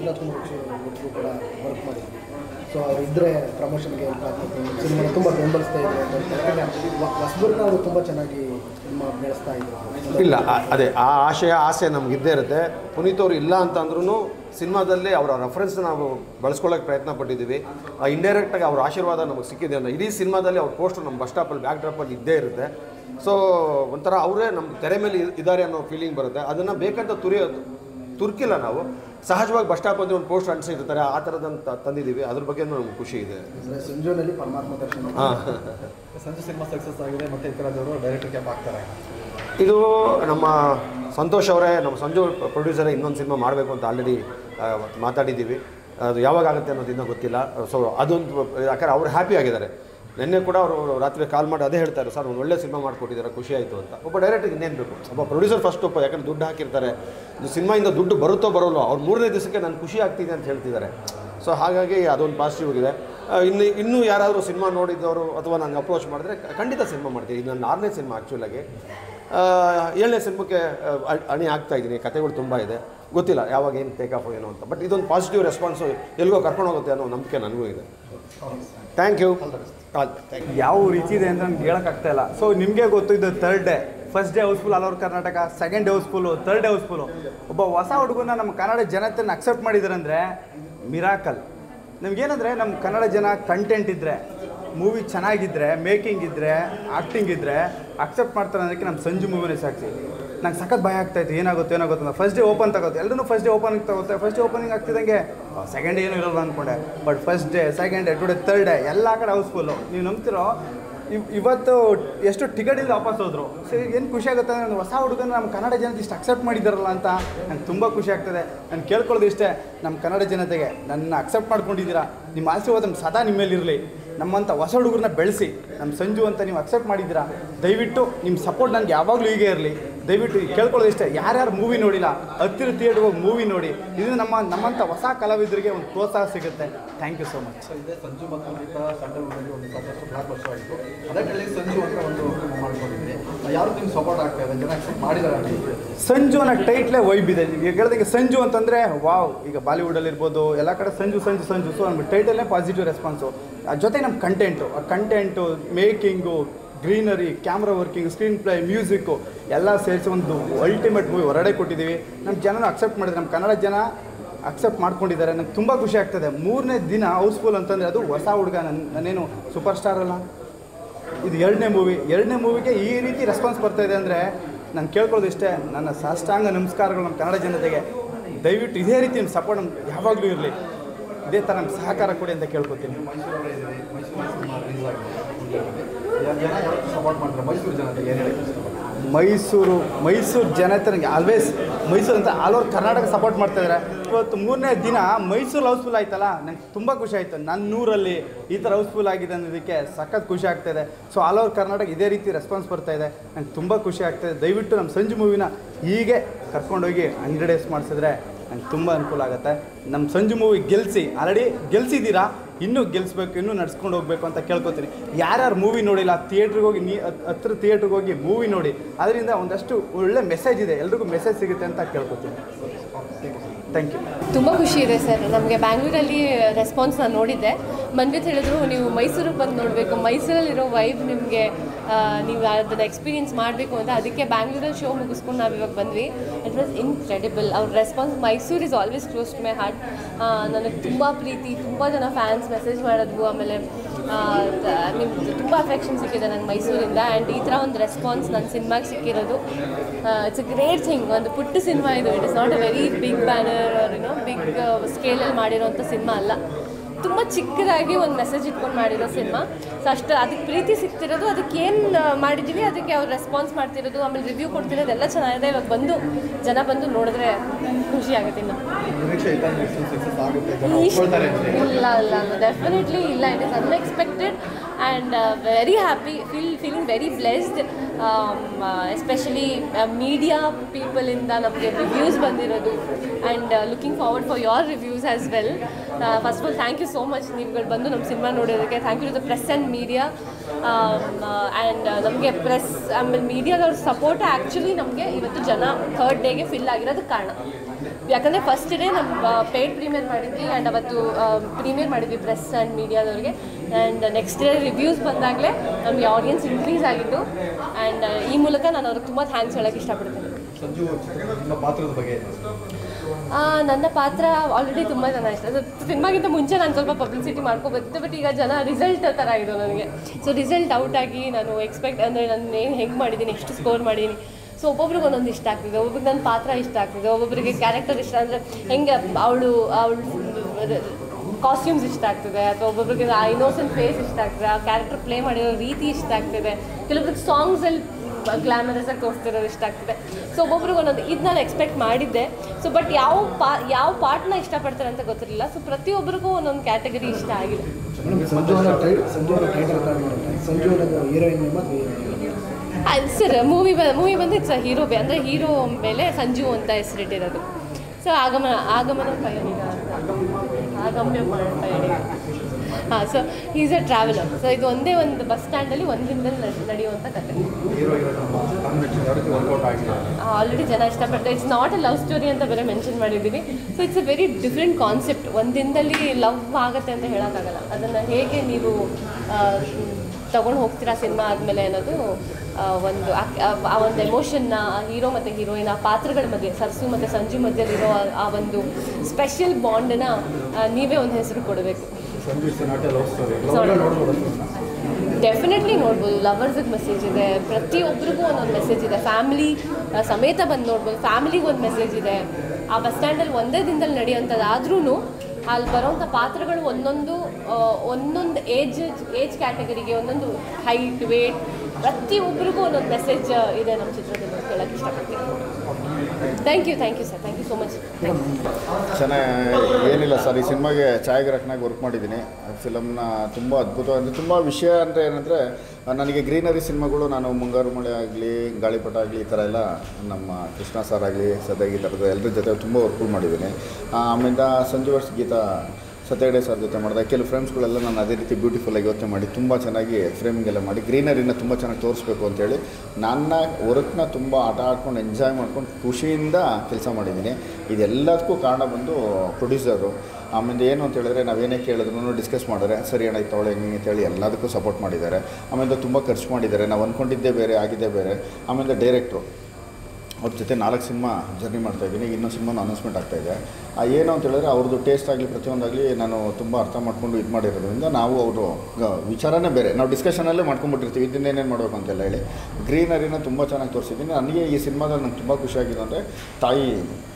ಕೂಡ ವರ್ಕ್ ಮಾಡಿದ್ವಿ. ಸೊ ಅವ್ರು ಇದ್ದರೆ ಪ್ರಮೋಷನ್ಗೆ ಹೆಲ್ಪ್ ಆಗ್ತದೆ, ಸಿನಿಮಾ ತುಂಬ ಬೆಂಬಲಿಸ್ತಾ ಇದ್ರು ಅಂತ ಹೊಸಬರನ್ನ ಅವರು ತುಂಬ ಚೆನ್ನಾಗಿ ಸಿನಿಮಾ ಬೆಳೆಸ್ತಾ ಇದ್ರು. ಇಲ್ಲ, ಅದೇ ಆ ಆಸೆ ನಮಗಿದ್ದೇ ಇರುತ್ತೆ. ಪುನೀತ್ ಅವರು ಇಲ್ಲ ಅಂತ ಅಂದ್ರೂ ಸಿನಿಮಾದಲ್ಲಿ ಅವರ ರೆಫರೆನ್ಸ್ನ ನಾವು ಬಳಸ್ಕೊಳ್ಳೋಕೆ ಪ್ರಯತ್ನ ಪಟ್ಟಿದ್ದೀವಿ. ಇಂಡೈರೆಕ್ಟಾಗಿ ಅವ್ರ ಆಶೀರ್ವಾದ ನಮಗೆ ಸಿಕ್ಕಿದೆ ಅನ್ನೋ ಇಡೀ ಸಿನಿಮಾದಲ್ಲಿ ಅವ್ರ ಪೋಸ್ಟರ್ ನಮ್ಮ ಬಸ್ ಸ್ಟಾಪಲ್ಲಿ ಬ್ಯಾಕ್ ಡ್ರಾಪಲ್ಲಿ ಇದ್ದೇ ಇರುತ್ತೆ. ಸೊ ಒಂಥರ ಅವರೇ ನಮ್ಮ ತೆರೆ ಮೇಲೆ ಇದ್ದಾರೆ ಅನ್ನೋ ಫೀಲಿಂಗ್ ಬರುತ್ತೆ. ಅದನ್ನು ಬೇಕಂತ ತುರ್ಕಿಲ್ಲ, ನಾವು ಸಹಜವಾಗಿ ಬಸ್ ಸ್ಟಾಪ್ ಅಂದರೆ ಒಂದು ಪೋಸ್ಟರ್ ಅಂಟಿಸಿರ್ತಾರೆ, ಆ ಥರದನ್ನು ತಂದಿದ್ದೀವಿ. ಅದ್ರ ಬಗ್ಗೆ ನಮ್ಗೆ ಖುಷಿ ಇದೆ. ಸಂಜುನಲ್ಲಿ ಪರಮಾತ್ಮ ದರ್ಶನ ಸಂಜು ಸಿನಿಮಾ ಸಕ್ಸಸ್ ಆಗಿದೆ ಮತ್ತು ಈ ಥರದವರು ಡೈರೆಕ್ಟರ್ ಕ್ಯಾಪ್ ಆಗ್ತಾರೆ. ಇದು ನಮ್ಮ ಸಂತೋಷ್ ಅವರೇ, ನಮ್ಮ ಸಂಜು ಪ್ರೊಡ್ಯೂಸರೇ ಇನ್ನೊಂದು ಸಿನಿಮಾ ಮಾಡಬೇಕು ಅಂತ ಆಲ್ರೆಡಿ ಮಾತಾಡಿದ್ದೀವಿ. ಅದು ಯಾವಾಗ ಆಗುತ್ತೆ ಅನ್ನೋದು ಇನ್ನೂ ಗೊತ್ತಿಲ್ಲ. ಸೊ ಅದೊಂದು ಯಾಕಂದ್ರೆ ಅವ್ರು ಹ್ಯಾಪಿ ಆಗಿದ್ದಾರೆ. ನಿನ್ನೆ ಕೂಡ ಅವರು ರಾತ್ರಿ ಕಾಲ್ ಮಾಡಿ ಅದೇ ಹೇಳ್ತಾರೆ, ಸರ್ ಒಂದು ಒಳ್ಳೆ ಸಿನಿಮಾ ಮಾಡಿಕೊಟ್ಟಿದ್ದಾರೆ, ಖುಷಿ ಆಯಿತು ಅಂತ. ಒಬ್ಬ ಡೈರೆಕ್ಟರ್ಗೆ ಇನ್ನೇನು ಬೇಕು, ಒಬ್ಬ ಪ್ರೊಡ್ಯೂಸರ್ ಫಸ್ಟ್ ಯಾಕಂದ್ರೆ ದುಡ್ಡು ಹಾಕಿರ್ತಾರೆ, ಸಿನಿಮಾಯಿಂದ ದುಡ್ಡು ಬರುತ್ತೋ ಬರೋಲ್ಲೋ, ಅವ್ರು 3ನೇ ದಿವಸಕ್ಕೆ ನಾನು ಖುಷಿ ಆಗ್ತಿದೆ ಅಂತ ಹೇಳ್ತಿದ್ದಾರೆ. ಸೊ ಹಾಗಾಗಿ ಅದೊಂದು ಪಾಸಿಟಿವ್ ಇದೆ. ಇನ್ನೂ ಯಾರಾದರೂ ಸಿನಿಮಾ ನೋಡಿದ್ದವರು ಅಥವಾ ನಂಗೆ ಅಪ್ರೋಚ್ ಮಾಡಿದ್ರೆ ಖಂಡಿತ ಸಿನಿಮಾ ಮಾಡ್ತೀನಿ. ಇದು ನನ್ನ 6ನೇ ಸಿನಿಮಾ ಆ್ಯಕ್ಚುಲಾಗಿ. 7ನೇ ಸಿನಿಮಾಕ್ಕೆ ಅಣಿ ಆಗ್ತಾಯಿದ್ದೀನಿ. ಕತೆಗಳು ತುಂಬ ಇದೆ, ಗೊತ್ತಿಲ್ಲ ಯಾವಾಗ ಏನು ಟೇಕ್ ಆಫ್ ಏನೋ ಅಂತ. ಬಟ್ ಇದೊಂದು ಪಾಸಿಟಿವ್ ರೆಸ್ಪಾನ್ಸು ಎಲ್ಲಿಗೋ ಕರ್ಕೊಂಡು ಹೋಗುತ್ತೆ ಅನ್ನೋ ನಂಬಿಕೆ ನನಗೂ ಇದೆ. Thank you. ಯಾವ ರೀತಿ ಇದೆ ಅಂತ ನನಗೆ ಹೇಳೋಕ್ಕಾಗ್ತಾಯಿಲ್ಲ. ಸೊ ನಿಮಗೆ ಗೊತ್ತು, ಇದು 3rd day. First day houseful all over Karnataka, 2nd day houseful, 3rd day houseful. ಒಬ್ಬ ಹೊಸ ಹುಡುಗನ ನಮ್ಮ ಕನ್ನಡ ಜನತೆಯನ್ನು ಅಕ್ಸೆಪ್ಟ್ ಮಾಡಿದ್ದಾರೆ ಅಂದರೆ ಮಿರಾಕಲ್. ನಮಗೇನಂದರೆ ನಮ್ಮ ಕನ್ನಡ ಜನ ಕಂಟೆಂಟ್ ಇದ್ದರೆ, ಮೂವಿ ಚೆನ್ನಾಗಿದ್ದರೆ, ಮೇಕಿಂಗ್ ಇದ್ದರೆ, ಆ್ಯಕ್ಟಿಂಗ್ ಇದ್ದರೆ ಅಕ್ಸೆಪ್ಟ್ ಮಾಡ್ತಾರೆ ಅನ್ನೋದಕ್ಕೆ ನಮ್ಮ ಸಂಜು ಮೂವಿನೇ ಸಾಕ್ಷಿ. ನಂಗೆ ಸಖತ್ ಭಯ ಆಗ್ತಾಯಿತ್ತು, ಏನಾಗುತ್ತೆ ಅಂತ. ಫಸ್ಟ್ ಡೇ ಓಪನ್ ತಗೋತೆ, ಎಲ್ಲರೂ ಫಸ್ಟ್ ಡೇ ಓಪನಿಂಗ್ ತಗೋತಾರೆ. ಫಸ್ಟ್ ಡೇ ಓಪನಿಂಗ್ ಆಗ್ತಿದ್ದಂಗೆ 2nd ಡೇ ಏನೂ ಇರೋಲ್ಲ ಅಂದ್ಕೊಂಡೆ. But first day, 2nd day, today 3rd day ಎಲ್ಲ ಕಡೆ ಹೌಸ್ಫುಲ್ಲು. ನೀವು ನಂಬ್ತಿರೋ, ಇವತ್ತು ಎಷ್ಟು ಟಿಕೆಟ್ ಇಲ್ಲ ವಾಪಸ್ ಹೋದ್ರು. ಸರಿ, ಏನು ಖುಷಿ ಆಗುತ್ತೆ ಅಂದರೆ ಹೊಸ ಹುಡುಗನ ನಮ್ಮ ಕನ್ನಡ ಜನತೆ ಇಷ್ಟು ಅಕ್ಸೆಪ್ಟ್ ಮಾಡಿದ್ದಾರಲ್ಲ ಅಂತ ನಂಗೆ ತುಂಬ ಖುಷಿ ಆಗ್ತದೆ. ನಾನು ಕೇಳ್ಕೊಳ್ಳೋದು ಇಷ್ಟೇ, ನಮ್ಮ ಕನ್ನಡ ಜನತೆಗೆ ನನ್ನ ಅಕ್ಸೆಪ್ಟ್ ಮಾಡ್ಕೊಂಡಿದ್ದೀರಾ, ನಿಮ್ಮ ಆಶೀರ್ವಾದ ಸದಾ ನಿಮ್ಮ ಮೇಲೆ ಇರಲಿ. ನಮ್ಮಂಥ ಹೊಸ ಹುಡುಗರನ್ನ ಬೆಳೆಸಿ, ನಮ್ಮ ಸಂಜು ಅಂತ ನೀವು ಅಕ್ಸೆಪ್ಟ್ ಮಾಡಿದ್ದೀರಾ, ದಯವಿಟ್ಟು ನಿಮ್ಮ ಸಪೋರ್ಟ್ ನನಗೆ ಯಾವಾಗಲೂ ಹೀಗೆ ಇರಲಿ. ದಯವಿಟ್ಟು ಕೇಳ್ಕೊಳ್ಳೋದು ಇಷ್ಟೇ, ಯಾರ್ಯಾರು ಮೂವಿ ನೋಡಿಲ್ಲ ಹತ್ತಿರ ಥಿಯೇಟ್ರಿಗೆ ಹೋಗಿ ಮೂವಿ ನೋಡಿ. ಇದು ನಮ್ಮಂಥ ಹೊಸ ಕಲಾವಿದರಿಗೆ ಒಂದು ಪ್ರೋತ್ಸಾಹ ಸಿಗುತ್ತೆ. Thank you so much. ಇದೇ ಸಂಜು ಮತ್ತು ಸಂಡೂರಲ್ಲಿ ಒಂದು ಸಾಕಷ್ಟು ಬ್ಲಾಕ್ ವರ್ಷ ಆಯಿತು. ಅದರಲ್ಲಿ ಸಂಜು ಅಂತ ಒಂದು ಮಾಡ್ಕೊಂಡಿದ್ರಿ, ಯಾರು ನಿಮ್ಗೆ ಸಪೋರ್ಟ್ ಆಗ್ತಾ ಇದೆ, ಜನ ಅಕ್ಸೆಪ್ಟ್ ಮಾಡಿದ್ದಾರೆ. ಸಂಜು ಅನ್ನೋ ಟೈಟ್ಲೇ ವೈಬ್ ಇದೆ. ಈಗ ಹೇಳ್ದಂಗೆ ಸಂಜು ಅಂತಂದರೆ ವಾವ್, ಈಗ ಬಾಲಿವುಡಲ್ಲಿ ಇರ್ಬೋದು ಎಲ್ಲ ಕಡೆ ಸಂಜು ಸಂಜು ಸಂಜು. ಸೊ ನಮ್ಗೆ ಟೈಟಲ್ಲೇ ಪಾಸಿಟಿವ್ ರೆಸ್ಪಾನ್ಸು. ಜೊತೆ ನಮ್ಮ content, making, greenery, camera working, screenplay, music ಎಲ್ಲ ಸೇರಿಸಿ ಒಂದು ಅಲ್ಟಿಮೇಟ್ ಮೂವಿ ಹೊರಗಡೆ ಕೊಟ್ಟಿದ್ದೀವಿ. ನಮ್ಮ ಜನನ ಅಕ್ಸೆಪ್ಟ್ ಮಾಡಿದ್ದಾರೆ, ನಮ್ಮ ಕನ್ನಡ ಜನ ಅಕ್ಸೆಪ್ಟ್ ಮಾಡ್ಕೊಂಡಿದ್ದಾರೆ. ನಂಗೆ ತುಂಬ ಖುಷಿ ಆಗ್ತದೆ. 3ನೇ ದಿನ ಹೌಸ್ಫುಲ್ ಅಂತಂದರೆ ಅದು ಹೊಸ ಹುಡುಗ, ನಾನೇನು ಸೂಪರ್ ಸ್ಟಾರ್ ಅಲ್ಲ. ಇದು 2ನೇ ಮೂವಿ. 2ನೇ ಮೂವಿಗೆ ಈ ರೀತಿ ರೆಸ್ಪಾನ್ಸ್ ಬರ್ತಾಯಿದೆ ಅಂದರೆ ನಾನು ಕೇಳ್ಕೊಳ್ಳೋದು ಇಷ್ಟೇ, ನನ್ನ ಸಾಷ್ಟಾಂಗ ನಮಸ್ಕಾರಗಳು ನಮ್ಮ ಕನ್ನಡ ಜನತೆಗೆ. ದಯವಿಟ್ಟು ಇದೇ ರೀತಿ ನಿಮ್ಮ ಸಪೋರ್ಟ್ ನಮ್ಗೆ ಯಾವಾಗಲೂ ಇರಲಿ, ಇದೇ ಥರ ನಮ್ಗೆ ಸಹಕಾರ ಕೊಡಿ ಅಂತ ಕೇಳ್ಕೊತೀನಿ. ಜನ ಯಾವತ್ತೂ ಸಪೋರ್ಟ್ ಮಾಡ್ತಾರೆ, ಮೈಸೂರು ಜನತೆ ಏನು ಹೇಳಕ್ಕೆ ಇಷ್ಟಪಡ್ತಾರೆ? ಮೈಸೂರು ಜನತೆ ನನಗೆ ಆಲ್ವೇಸ್ ಮೈಸೂರು ಅಂತ ಆಲ್ ಓವರ್ ಕರ್ನಾಟಕ ಸಪೋರ್ಟ್ ಮಾಡ್ತಾಯಿದ್ದಾರೆ. ಇವತ್ತು 3ನೇ ದಿನ ಮೈಸೂರು ಹೌಸ್ಫುಲ್ ಆಯ್ತಲ್ಲ, ನಂಗೆ ತುಂಬ ಖುಷಿ ಆಯಿತು. ನನ್ನ ಊರಲ್ಲಿ ಈ ಥರ ಹೌಸ್ಫುಲ್ ಆಗಿದೆ ಅನ್ನೋದಕ್ಕೆ ಸಖತ್ ಖುಷಿ ಆಗ್ತಾಯಿದೆ. ಸೊ ಆಲ್ ಓವರ್ ಕರ್ನಾಟಕ ಇದೇ ರೀತಿ ರೆಸ್ಪಾನ್ಸ್ ಬರ್ತಾಯಿದೆ, ನಂಗೆ ತುಂಬ ಖುಷಿ ಆಗ್ತಾಯಿದೆ. ದಯವಿಟ್ಟು ನಮ್ಮ ಸಂಜು ಮೂವಿನ ಹೀಗೆ ಕರ್ಕೊಂಡೋಗಿ 100 ಡೇಸ್ ಮಾಡಿಸಿದ್ರೆ ನಂಗೆ ತುಂಬ ಅನುಕೂಲ ಆಗುತ್ತೆ. ನಮ್ಮ ಸಂಜು ಮೂವಿ ಆಲ್ರೆಡಿ ಗೆಲ್ಸಿದ್ದೀರಾ, ಇನ್ನೂ ಗೆಲ್ಲಿಸ್ಬೇಕು, ಇನ್ನೂ ನಡ್ಸ್ಕೊಂಡು ಹೋಗಬೇಕು ಅಂತ ಕೇಳ್ಕೊತೀನಿ. ಯಾರ್ಯಾರು ಮೂವಿ ನೋಡಿಲ್ಲ ಥಿಯೇಟ್ರಿಗೆ ಹೋಗಿ ಹತ್ರ ಥಿಯೇಟ್ರಿಗೆ ಹೋಗಿ ಮೂವಿ ನೋಡಿ, ಅದರಿಂದ ಒಂದಷ್ಟು ಒಳ್ಳೆ ಮೆಸೇಜ್ ಇದೆ, ಎಲ್ರಿಗೂ ಮೆಸೇಜ್ ಸಿಗುತ್ತೆ ಅಂತ ಕೇಳ್ಕೊತೀನಿ. Thank you. ತುಂಬ ಖುಷಿ ಇದೆ ಸರ್. ನಮಗೆ ಬ್ಯಾಂಗ್ಳೂರಲ್ಲಿ ರೆಸ್ಪಾನ್ಸ್ ನಾನು ನೋಡಿದ್ದೆ. ಮನ್ವಿತ್ ಹೇಳಿದ್ರು ನೀವು ಮೈಸೂರಿಗೆ ಬಂದು ನೋಡಬೇಕು, ಮೈಸೂರಲ್ಲಿರೋ ವೈಬ್ ನಿಮಗೆ ನೀವು ಅದನ್ನು ಎಕ್ಸ್ಪೀರಿಯನ್ಸ್ ಮಾಡಬೇಕು ಅಂತ. ಅದಕ್ಕೆ ಬ್ಯಾಂಗ್ಳೂರಲ್ಲಿ ಶೋ ಮುಗಿಸ್ಕೊಂಡು ನಾವು ಇವಾಗ ಬಂದ್ವಿ. It was incredible. ಅವ್ರ response Mysuru is always close to my heart. ನನಗೆ ತುಂಬ ಪ್ರೀತಿ, ತುಂಬ ಜನ ಫ್ಯಾನ್ಸ್ ಮೆಸೇಜ್ ಮಾಡಿದ್ವು. ಆಮೇಲೆ ನಿಮ್ದು ತುಂಬ ಅಫೆಕ್ಷನ್ ಸಿಕ್ಕಿದೆ ನಂಗೆ ಮೈಸೂರಿಂದ. ಆ್ಯಂಡ್ ಈ ಥರ ಒಂದು ರೆಸ್ಪಾನ್ಸ್ ನನ್ನ ಸಿನಿಮಾಗೆ ಸಿಕ್ಕಿರೋದು ಇಟ್ಸ್ ಅ ಗ್ರೇಟ್ ಥಿಂಗ್. ಒಂದು ಪುಟ್ಟ ಸಿನಿಮಾ ಇದು. It is not a very big banner big ಸ್ಕೇಲಲ್ಲಿ ಮಾಡಿರೋಂಥ ಸಿನಿಮಾ ಅಲ್ಲ. ತುಂಬ ಚಿಕ್ಕದಾಗಿ ಒಂದು ಮೆಸೇಜ್ ಇಟ್ಕೊಂಡು ಮಾಡಿರೋ ಸಿನಿಮಾ. ಸೊ ಅಷ್ಟು ಅದಕ್ಕೆ ಪ್ರೀತಿ ಸಿಗ್ತಿರೋದು, ಅದಕ್ಕೆ ಏನು ಮಾಡಿದ್ದೀವಿ ಅದಕ್ಕೆ ಅವ್ರು ರೆಸ್ಪಾನ್ಸ್ ಮಾಡ್ತಿರೋದು, ಆಮೇಲೆ ರಿವ್ಯೂ ಕೊಡ್ತಿರೋದು ಎಲ್ಲ ಚೆನ್ನಾಗಿದೆ. ಇವಾಗ ಜನ ಬಂದು ನೋಡಿದ್ರೆ ಖುಷಿ ಆಗುತ್ತೆ. ಇನ್ನು ಇಲ್ಲ ಡೆಫಿನೆಟ್ಲಿ ಇಲ್ಲ. It is unexpected and very happy, feeling very blessed. Especially media ಪೀಪಲಿಂದ ನಮಗೆ ರಿವ್ಯೂಸ್ ಬಂದಿರೋದು and looking forward for your reviews as well. First of all thank you so much ನೀವುಗಳು ಬಂದು ನಮ್ಮ ಸಿನಿಮಾ ನೋಡೋದಕ್ಕೆ. Thank you to the press and media. And ನಮಗೆ ಪ್ರೆಸ್ ಆಮೇಲೆ ಮೀಡಿಯಾದವ್ರ ಸಪೋರ್ಟ್ ಆ್ಯಕ್ಚುಲಿ ನಮಗೆ ಇವತ್ತು ಜನ 3rd ಡೇಗೆ ಫಿಲ್ ಆಗಿರೋದಕ್ಕೆ ಕಾರಣ. ಯಾಕಂದರೆ ಫಸ್ಟ್ ಡೇ ನಮ್ಮ ಪೇಯ್ಡ್ ಪ್ರೀಮಿಯರ್ ಮಾಡಿದ್ವಿ ಆ್ಯಂಡ್ ಅವತ್ತು ಪ್ರೀಮಿಯರ್ ಮಾಡಿದ್ವಿ ಪ್ರೆಸ್ ಆ್ಯಂಡ್ ಮೀಡಿಯಾದವ್ರಿಗೆ. ಆ್ಯಂಡ್ ನೆಕ್ಸ್ಟ್ ಡೇ ರಿವ್ಯೂಸ್ ಬಂದಾಗಲೇ ನಮಗೆ ಆಡಿಯನ್ಸ್ ಇನ್ಕ್ರೀಸ್ ಆಗಿತ್ತು. ಆ್ಯಂಡ್ ಈ ಮೂಲಕ ನಾನು ಅವ್ರಿಗೆ ತುಂಬ ಥ್ಯಾಂಕ್ಸ್ ಹೇಳೋಕ್ಕೆ ಇಷ್ಟಪಡ್ತೀನಿ. ನನ್ನ ಪಾತ್ರ ಆಲ್ರೆಡಿ ತುಂಬ ಜನ ಇಷ್ಟ. ಅದು ಸಿನಿಮಾಗಿಂತ ಮುಂಚೆ ನಾನು ಸ್ವಲ್ಪ ಪಬ್ಲಿಸಿಟಿ ಮಾಡ್ಕೋಬೇಕಿತ್ತು, ಬಟ್ ಈಗ ಜನ ರಿಸಲ್ಟ್ ಥರ ಇದು ನನಗೆ. ಸೊ ರಿಸಲ್ಟ್ ಔಟ್ ಆಗಿ ನಾನು ಅಂದರೆ ನಾನು ಏನು ಹೆಂಗೆ ಮಾಡಿದ್ದೀನಿ, ಎಷ್ಟು ಸ್ಕೋರ್ ಮಾಡಿದ್ದೀನಿ. ಸೊ ಒಬ್ಬೊಬ್ರಿಗೆ ಒಂದೊಂದು ಇಷ್ಟ ಆಗ್ತಿದೆ, ಒಬ್ಬೊಬ್ರಿಗೆ ನನ್ನ ಪಾತ್ರ ಇಷ್ಟ ಆಗ್ತಿದೆ, ಒಬ್ಬೊಬ್ಬರಿಗೆ ಕ್ಯಾರೆಕ್ಟರ್ ಇಷ್ಟ ಅಂದರೆ ಹೆಂಗೆ ಅವಳು ಕಾಸ್ಟ್ಯೂಮ್ಸ್ ಇಷ್ಟ ಆಗ್ತಿದೆ, ಅಥವಾ ಒಬ್ಬೊಬ್ರಿಗೆ ಆ ಇನ್ನೋಸೆಂಟ್ ಫೇಸ್ ಇಷ್ಟ ಆಗ್ತದೆ, ಆ ಕ್ಯಾರೆಕ್ಟರ್ ಪ್ಲೇ ಮಾಡಿರೋ ರೀತಿ ಇಷ್ಟ ಆಗ್ತಿದೆ, ಕೆಲವೊಬ್ರಿಗೆ ಸಾಂಗ್ಸಲ್ಲಿ ಗ್ಲಾಮರಸ್ ಆಗಿ ತೋರಿಸ್ತಿರೋದು ಇಷ್ಟ ಆಗ್ತಿದೆ. ಸೊ ಒಬ್ಬೊಬ್ರಿಗೆ ಒಂದೊಂದು ಇದು ನಾನು ಎಕ್ಸ್ಪೆಕ್ಟ್ ಮಾಡಿದ್ದೆ. ಸೊ ಬಟ್ ಯಾವ ಪಾರ್ಟ್ನ ಇಷ್ಟಪಡ್ತಾರೆ ಅಂತ ಗೊತ್ತಿರಲಿಲ್ಲ. ಸೊ ಪ್ರತಿಯೊಬ್ಬರಿಗೂ ಒಂದೊಂದು ಕ್ಯಾಟಗರಿ ಇಷ್ಟ ಆಗಿದೆ. ಸರ್ ಮೂವಿ ಬಂದು ಇಟ್ಸ್ ಹೀರೋ ಅಂದರೆ ಹೀರೋ ಮೇಲೆ ಸಂಜು ಅಂತ ಹೆಸರಿಟ್ಟಿರೋದು. ಸೊ ಆಗಮನ ಪಯಣಿಗ ಆಗಮ್ಯ ಪಯಣಿಗ. ಹಾಂ, so is a traveller. So ಇದು ಒಂದೇ ಒಂದು ಬಸ್ ಸ್ಟ್ಯಾಂಡಲ್ಲಿ ಒಂದು ದಿನದಲ್ಲಿ ನಡೆಯುವಂಥ ಕಥೆ. ಆಲ್ರೆಡಿ ಜನ ಇಷ್ಟಪಡ್ತಾರೆ. It's not a love story ಅಂತ ಬೇರೆ ಮೆನ್ಷನ್ ಮಾಡಿದ್ದೀನಿ. So it's a very different concept. ಒಂದು ದಿನದಲ್ಲಿ ಲವ್ ಆಗುತ್ತೆ ಅಂತ ಹೇಳೋಕ್ಕಾಗಲ್ಲ. ಅದನ್ನು ಹೇಗೆ ನೀವು ತೊಗೊಂಡು ಹೋಗ್ತೀರಾ ಸಿನಿಮಾ ಆದಮೇಲೆ ಅನ್ನೋದು ಒಂದು ಎಮೋಷನ್ನ ಹೀರೋ ಮತ್ತು ಹೀರೋಯಿನ್ ಆ ಪಾತ್ರಗಳ ಮಧ್ಯೆ, ಸರ್ಸು ಮತ್ತು ಸಂಜು ಮಧ್ಯದಲ್ಲಿರೋ ಆ ಒಂದು ಸ್ಪೆಷಲ್ ಬಾಂಡನ್ನ ನೀವೇ ಒಂದು ಹೆಸರು ಕೊಡಬೇಕು. ಡೆಫಿನೆಟ್ಲಿ ನೋಡ್ಬೋದು. ಲವರ್ಸಿಗೆ ಮೆಸೇಜ್ ಇದೆ, ಪ್ರತಿಯೊಬ್ಬರಿಗೂ ಒಂದೊಂದು ಮೆಸೇಜ್ ಇದೆ. ಫ್ಯಾಮಿಲಿ ಸಮೇತ ಬಂದು ನೋಡ್ಬೋದು. ಫ್ಯಾಮಿಲಿಗೆ ಒಂದು ಮೆಸೇಜ್ ಇದೆ. ಆ ಬಸ್ ಸ್ಟ್ಯಾಂಡಲ್ಲಿ ಒಂದೇ ದಿನದಲ್ಲಿ ನಡೆಯುವಂಥದ್ದು ಆದ್ರೂ ಅಲ್ಲಿ ಬರೋವಂಥ ಪಾತ್ರಗಳು ಒಂದೊಂದು ಏಜ್ ಕ್ಯಾಟಗರಿಗೆ, ಒಂದೊಂದು ಹೈಟ್ ವೇಟ್, ಪ್ರತಿಯೊಬ್ಬರಿಗೂ ಒಂದೊಂದು ಮೆಸೇಜ್ ಇದೆ ನಮ್ಮ ಚಿತ್ರದಲ್ಲಿ ಹೇಳೋಕ್ಕೆ ಇಷ್ಟಪಡ್ತೀನಿ. Thank you sir, thank you so much. ಚೆನ್ನಾಗಿ ಏನಿಲ್ಲ ಸರ್, ಈ ಸಿನಿಮಾಗೆ ಛಾಯಾಗ್ರಾಹಕನಾಗಿ ವರ್ಕ್ ಮಾಡಿದ್ದೀನಿ. ಫಿಲಮ್ನ ತುಂಬ ಅದ್ಭುತ ಅಂದರೆ ತುಂಬ ವಿಷಯ ಅಂದರೆ ಏನಂದರೆ, ನನಗೆ ಗ್ರೀನರಿ ಸಿನಿಮಾಗಳು ನಾನು ಮುಂಗಾರು ಮಳೆ ಆಗಲಿ, ಗಾಳಿಪಟ ಆಗಲಿ, ಈ ಥರ ಎಲ್ಲ ನಮ್ಮ ಕೃಷ್ಣ ಸರ್ ಆಗಲಿ, ಸದ್ಯಾಗಿ ಈ ಥರದ ಎಲ್ಲರ ಜೊತೆ ತುಂಬ ವರ್ಕ್ ಮಾಡಿದ್ದೀನಿ. ಆಮೇಲೆ ಸಂಜು ವರ್ಷ ಗೀತಾ ಸತ್ಯಗಡೆ ಸರ್ ಜೊತೆ ಮಾಡಿದೆ. ಕೆಲವು ಫ್ರೇಮ್ಸ್ಗಳೆಲ್ಲ ನಾನು ಅದೇ ರೀತಿ ಬ್ಯೂಟಿಫುಲ್ಲಾಗಿ ಯೋಚನೆ ಮಾಡಿ ತುಂಬ ಚೆನ್ನಾಗಿ ಫ್ರೇಮಿಂಗೆಲ್ಲ ಮಾಡಿ ಗ್ರೀನರಿನ ತುಂಬ ಚೆನ್ನಾಗಿ ತೋರಿಸ್ಬೇಕು ಅಂತೇಳಿ ನನ್ನ ವರ್ಕ್ನ ತುಂಬ ಆಟ ಆಡ್ಕೊಂಡು ಎಂಜಾಯ್ ಮಾಡ್ಕೊಂಡು ಖುಷಿಯಿಂದ ಕೆಲಸ ಮಾಡಿದ್ದೀನಿ. ಇದೆಲ್ಲದಕ್ಕೂ ಕಾರಣ ಬಂದು ಪ್ರೊಡ್ಯೂಸರು. ಆಮೇಲೆ ಏನು ಅಂತ ಹೇಳಿದ್ರೆ, ನಾವೇನೇ ಕೇಳಿದ್ರು ಡಿಸ್ಕಸ್ ಮಾಡಿದ್ರೆ ಸರಿ ಅಣ್ಣ ತೊಗೊಳ್ಳಿ ಹಿಂಗೆ ಅಂತೇಳಿ ಎಲ್ಲದಕ್ಕೂ ಸಪೋರ್ಟ್ ಮಾಡಿದ್ದಾರೆ. ಆಮೇಲೆ ತುಂಬ ಖರ್ಚು ಮಾಡಿದ್ದಾರೆ. ನಾವು ಅಂದ್ಕೊಂಡಿದ್ದೇ ಬೇರೆ ಆಗಿದೆ ಬೇರೆ. ಆಮೇಲೆ ಡೈರೆಕ್ಟ್ರು ಅವ್ರ ಜೊತೆ 4 ಸಿನಿಮಾ ಜರ್ನಿ ಮಾಡ್ತಾಯಿದ್ದೀನಿ. ಇನ್ನೊಂದು ಸಿನಿಮಾನು ಅನೌನ್ಸ್ಮೆಂಟ್ ಆಗ್ತಾಯಿದೆ. ಏನು ಅಂತ ಹೇಳಿದ್ರೆ, ಅವ್ರದ್ದು ಟೇಸ್ಟ್ ಆಗಲಿ ಪ್ರತಿಯೊಂದಾಗಲಿ ನಾನು ತುಂಬ ಅರ್ಥ ಮಾಡ್ಕೊಂಡು ಇದು ಮಾಡಿರೋದ್ರಿಂದ ನಾವು ಅವರು ವಿಚಾರನೇ ಬೇರೆ, ನಾವು ಡಿಸ್ಕಷನಲ್ಲೇ ಮಾಡ್ಕೊಂಡ್ಬಿಟ್ಟಿರ್ತೀವಿ ಇದನ್ನ ಏನೇನು ಮಾಡಬೇಕು ಅಂತೆಲ್ಲ ಹೇಳಿ. ಗ್ರೀನರಿನ ತುಂಬ ಚೆನ್ನಾಗಿ ತೋರಿಸಿದ್ದೀನಿ. ನನಗೆ ಈ ಸಿನಿಮಾದಲ್ಲಿ ನಂಗೆ ತುಂಬ ಖುಷಿಯಾಗಿದೆ ಅಂದರೆ, ತಾಯಿ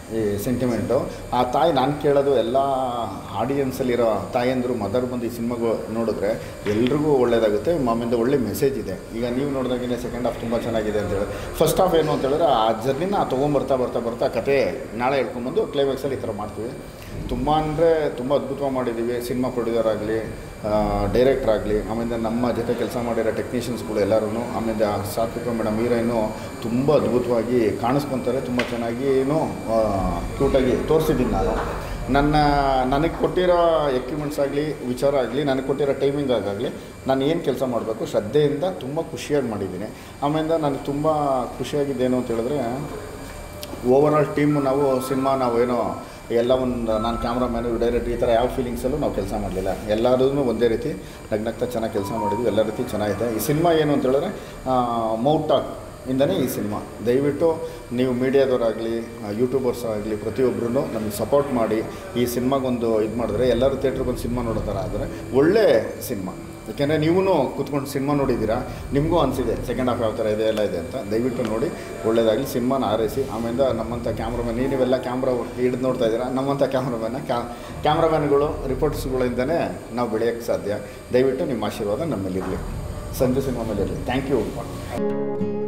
ಈ ಸೆಂಟಿಮೆಂಟು. ಆ ತಾಯಿ ನಾನು ಕೇಳೋದು ಎಲ್ಲ ಆಡಿಯನ್ಸಲ್ಲಿರೋ ತಾಯಂದರು ಮದರ್ ಬಂದು ಈ ಸಿನಿಮಾಗೂ ನೋಡಿದ್ರೆ ಎಲ್ರಿಗೂ ಒಳ್ಳೆಯದಾಗುತ್ತೆ. ಮಾಮಿಂದ ಒಳ್ಳೆ ಮೆಸೇಜ್ ಇದೆ. ಈಗ ನೀವು ನೋಡಿದಾಗಿನೇ ಸೆಕೆಂಡ್ ಹಾಫ್ ತುಂಬ ಚೆನ್ನಾಗಿದೆ ಅಂತೇಳಿ. ಫಸ್ಟ್ ಹಾಫ್ ಏನು ಅಂತ ಹೇಳಿದ್ರೆ ಆ ಜರ್ನಿನ ತೊಗೊಂಬರ್ತಾ ಬರ್ತಾ ಬರ್ತಾ ಕತೆ ನಾಳೆ ಹೇಳ್ಕೊಂಬಂದು ಕ್ಲೈಮ್ಯಾಕ್ಸಲ್ಲಿ ಈ ಥರ ಮಾಡ್ತೀವಿ. ತುಂಬ ಅಂದರೆ ತುಂಬ ಅದ್ಭುತವಾಗಿ ಮಾಡಿದ್ದೀವಿ. ಸಿನಿಮಾ ಪ್ರೊಡ್ಯೂಸರ್ ಆಗಲಿ, ಡೈರೆಕ್ಟ್ರ್ ಆಗಲಿ, ಆಮೇಲೆ ನಮ್ಮ ಜೊತೆ ಕೆಲಸ ಮಾಡಿರೋ ಟೆಕ್ನಿಷಿಯನ್ಸ್ಗಳು ಎಲ್ಲರೂ, ಆಮೇಲೆ ಸಾತ್ವಿಕ ಮೇಡಮ್ ಹೀರೋಯಿನು ತುಂಬ ಅದ್ಭುತವಾಗಿ ಕಾಣಿಸ್ಕೊತಾರೆ. ತುಂಬ ಚೆನ್ನಾಗಿನೂ ಕ್ಯೂಟಾಗಿ ತೋರಿಸಿದ್ದೀನಿ ನಾನು. ನನಗೆ ಕೊಟ್ಟಿರೋ ಎಕ್ವಿಪ್ಮೆಂಟ್ಸ್ ಆಗಲಿ, ವಿಚಾರ ಆಗಲಿ, ನನಗೆ ಕೊಟ್ಟಿರೋ ಟೈಮಿಂಗ್ ಆಗಲಿ, ನಾನು ಏನು ಕೆಲಸ ಮಾಡಬೇಕು ಶ್ರದ್ಧೆಯಿಂದ ತುಂಬ ಖುಷಿಯಾಗಿ ಮಾಡಿದ್ದೀನಿ. ಆಮೇಲೆ ನನಗೆ ತುಂಬ ಖುಷಿಯಾಗಿದ್ದೇನು ಅಂತ ಹೇಳಿದ್ರೆ, ಓವರಾಲ್ ಟೀಮು ನಾವು ಏನೋ ಎಲ್ಲ ಒಂದು ನಾನು ಕ್ಯಾಮ್ರಾಮ್ಯಾನು, ಡೈರೆಕ್ಟ್ರ್ ಈ ಥರ ಯಾವ ಫೀಲಿಂಗ್ಸಲ್ಲೂ ನಾವು ಕೆಲಸ ಮಾಡಲಿಲ್ಲ. ಎಲ್ಲರೂ ಒಂದೇ ರೀತಿ ನಗ್ನಗ್ತಾ ಚೆನ್ನಾಗಿ ಕೆಲಸ ಮಾಡಿದ್ವಿ. ಎಲ್ಲ ರೀತಿ ಚೆನ್ನಾಗಿದೆ. ಈ ಸಿನಿಮಾ ಏನು ಅಂತ ಹೇಳಿದ್ರೆ ಮೌಟಾಕ್ ಇಂದನೇ ಈ ಸಿನಿಮಾ. ದಯವಿಟ್ಟು ನೀವು ಮೀಡಿಯಾದವರಾಗಲಿ, ಯೂಟ್ಯೂಬರ್ಸ್ ಆಗಲಿ, ಪ್ರತಿಯೊಬ್ಬರೂ ನಮಗೆ ಸಪೋರ್ಟ್ ಮಾಡಿ ಈ ಸಿನಿಮಾಗೊಂದು ಇದು ಮಾಡಿದ್ರೆ ಎಲ್ಲರೂ ಥಿಯೇಟ್ರಿಗೊಂದು ಸಿನಿಮಾ ನೋಡೋ ಥರ ಆದರೆ ಒಳ್ಳೆ ಸಿನಿಮಾ. ಯಾಕೆಂದರೆ ನೀವೂ ಕೂತ್ಕೊಂಡು ಸಿನಿಮಾ ನೋಡಿದ್ದೀರಾ, ನಿಮಗೂ ಅನಿಸಿದೆ ಸೆಕೆಂಡ್ ಹಾಫ್ ಯಾವ ಥರ ಇದೆ ಎಲ್ಲ ಇದೆ ಅಂತ. ದಯವಿಟ್ಟು ನೋಡಿ, ಒಳ್ಳೆಯದಾಗಲಿ. ಸಿನಿಮಾನ ಆರೈಸಿ. ಆಮೇಲೆ ನಮ್ಮಂಥ ಕ್ಯಾಮ್ರಾಮನ್, ನೀವೆಲ್ಲ ಕ್ಯಾಮ್ರಾ ಹಿಡಿದು ನೋಡ್ತಾ ಇದ್ದೀರಾ, ನಮ್ಮಂಥ ಕ್ಯಾಮ್ರಾಮ್ಯಾನ್ಗಳು, ರಿಪೋರ್ಟರ್ಸ್ಗಳಿಂದನೇ ನಾವು ಬೆಳೆಯೋಕ್ಕೆ ಸಾಧ್ಯ. ದಯವಿಟ್ಟು ನಿಮ್ಮ ಆಶೀರ್ವಾದ ನಮ್ಮ ಮೇಲಿರಲಿ, ಸಂಜು ಸಿನಿಮಾ ಮೇಲೆ ಇರಲಿ. Thank you.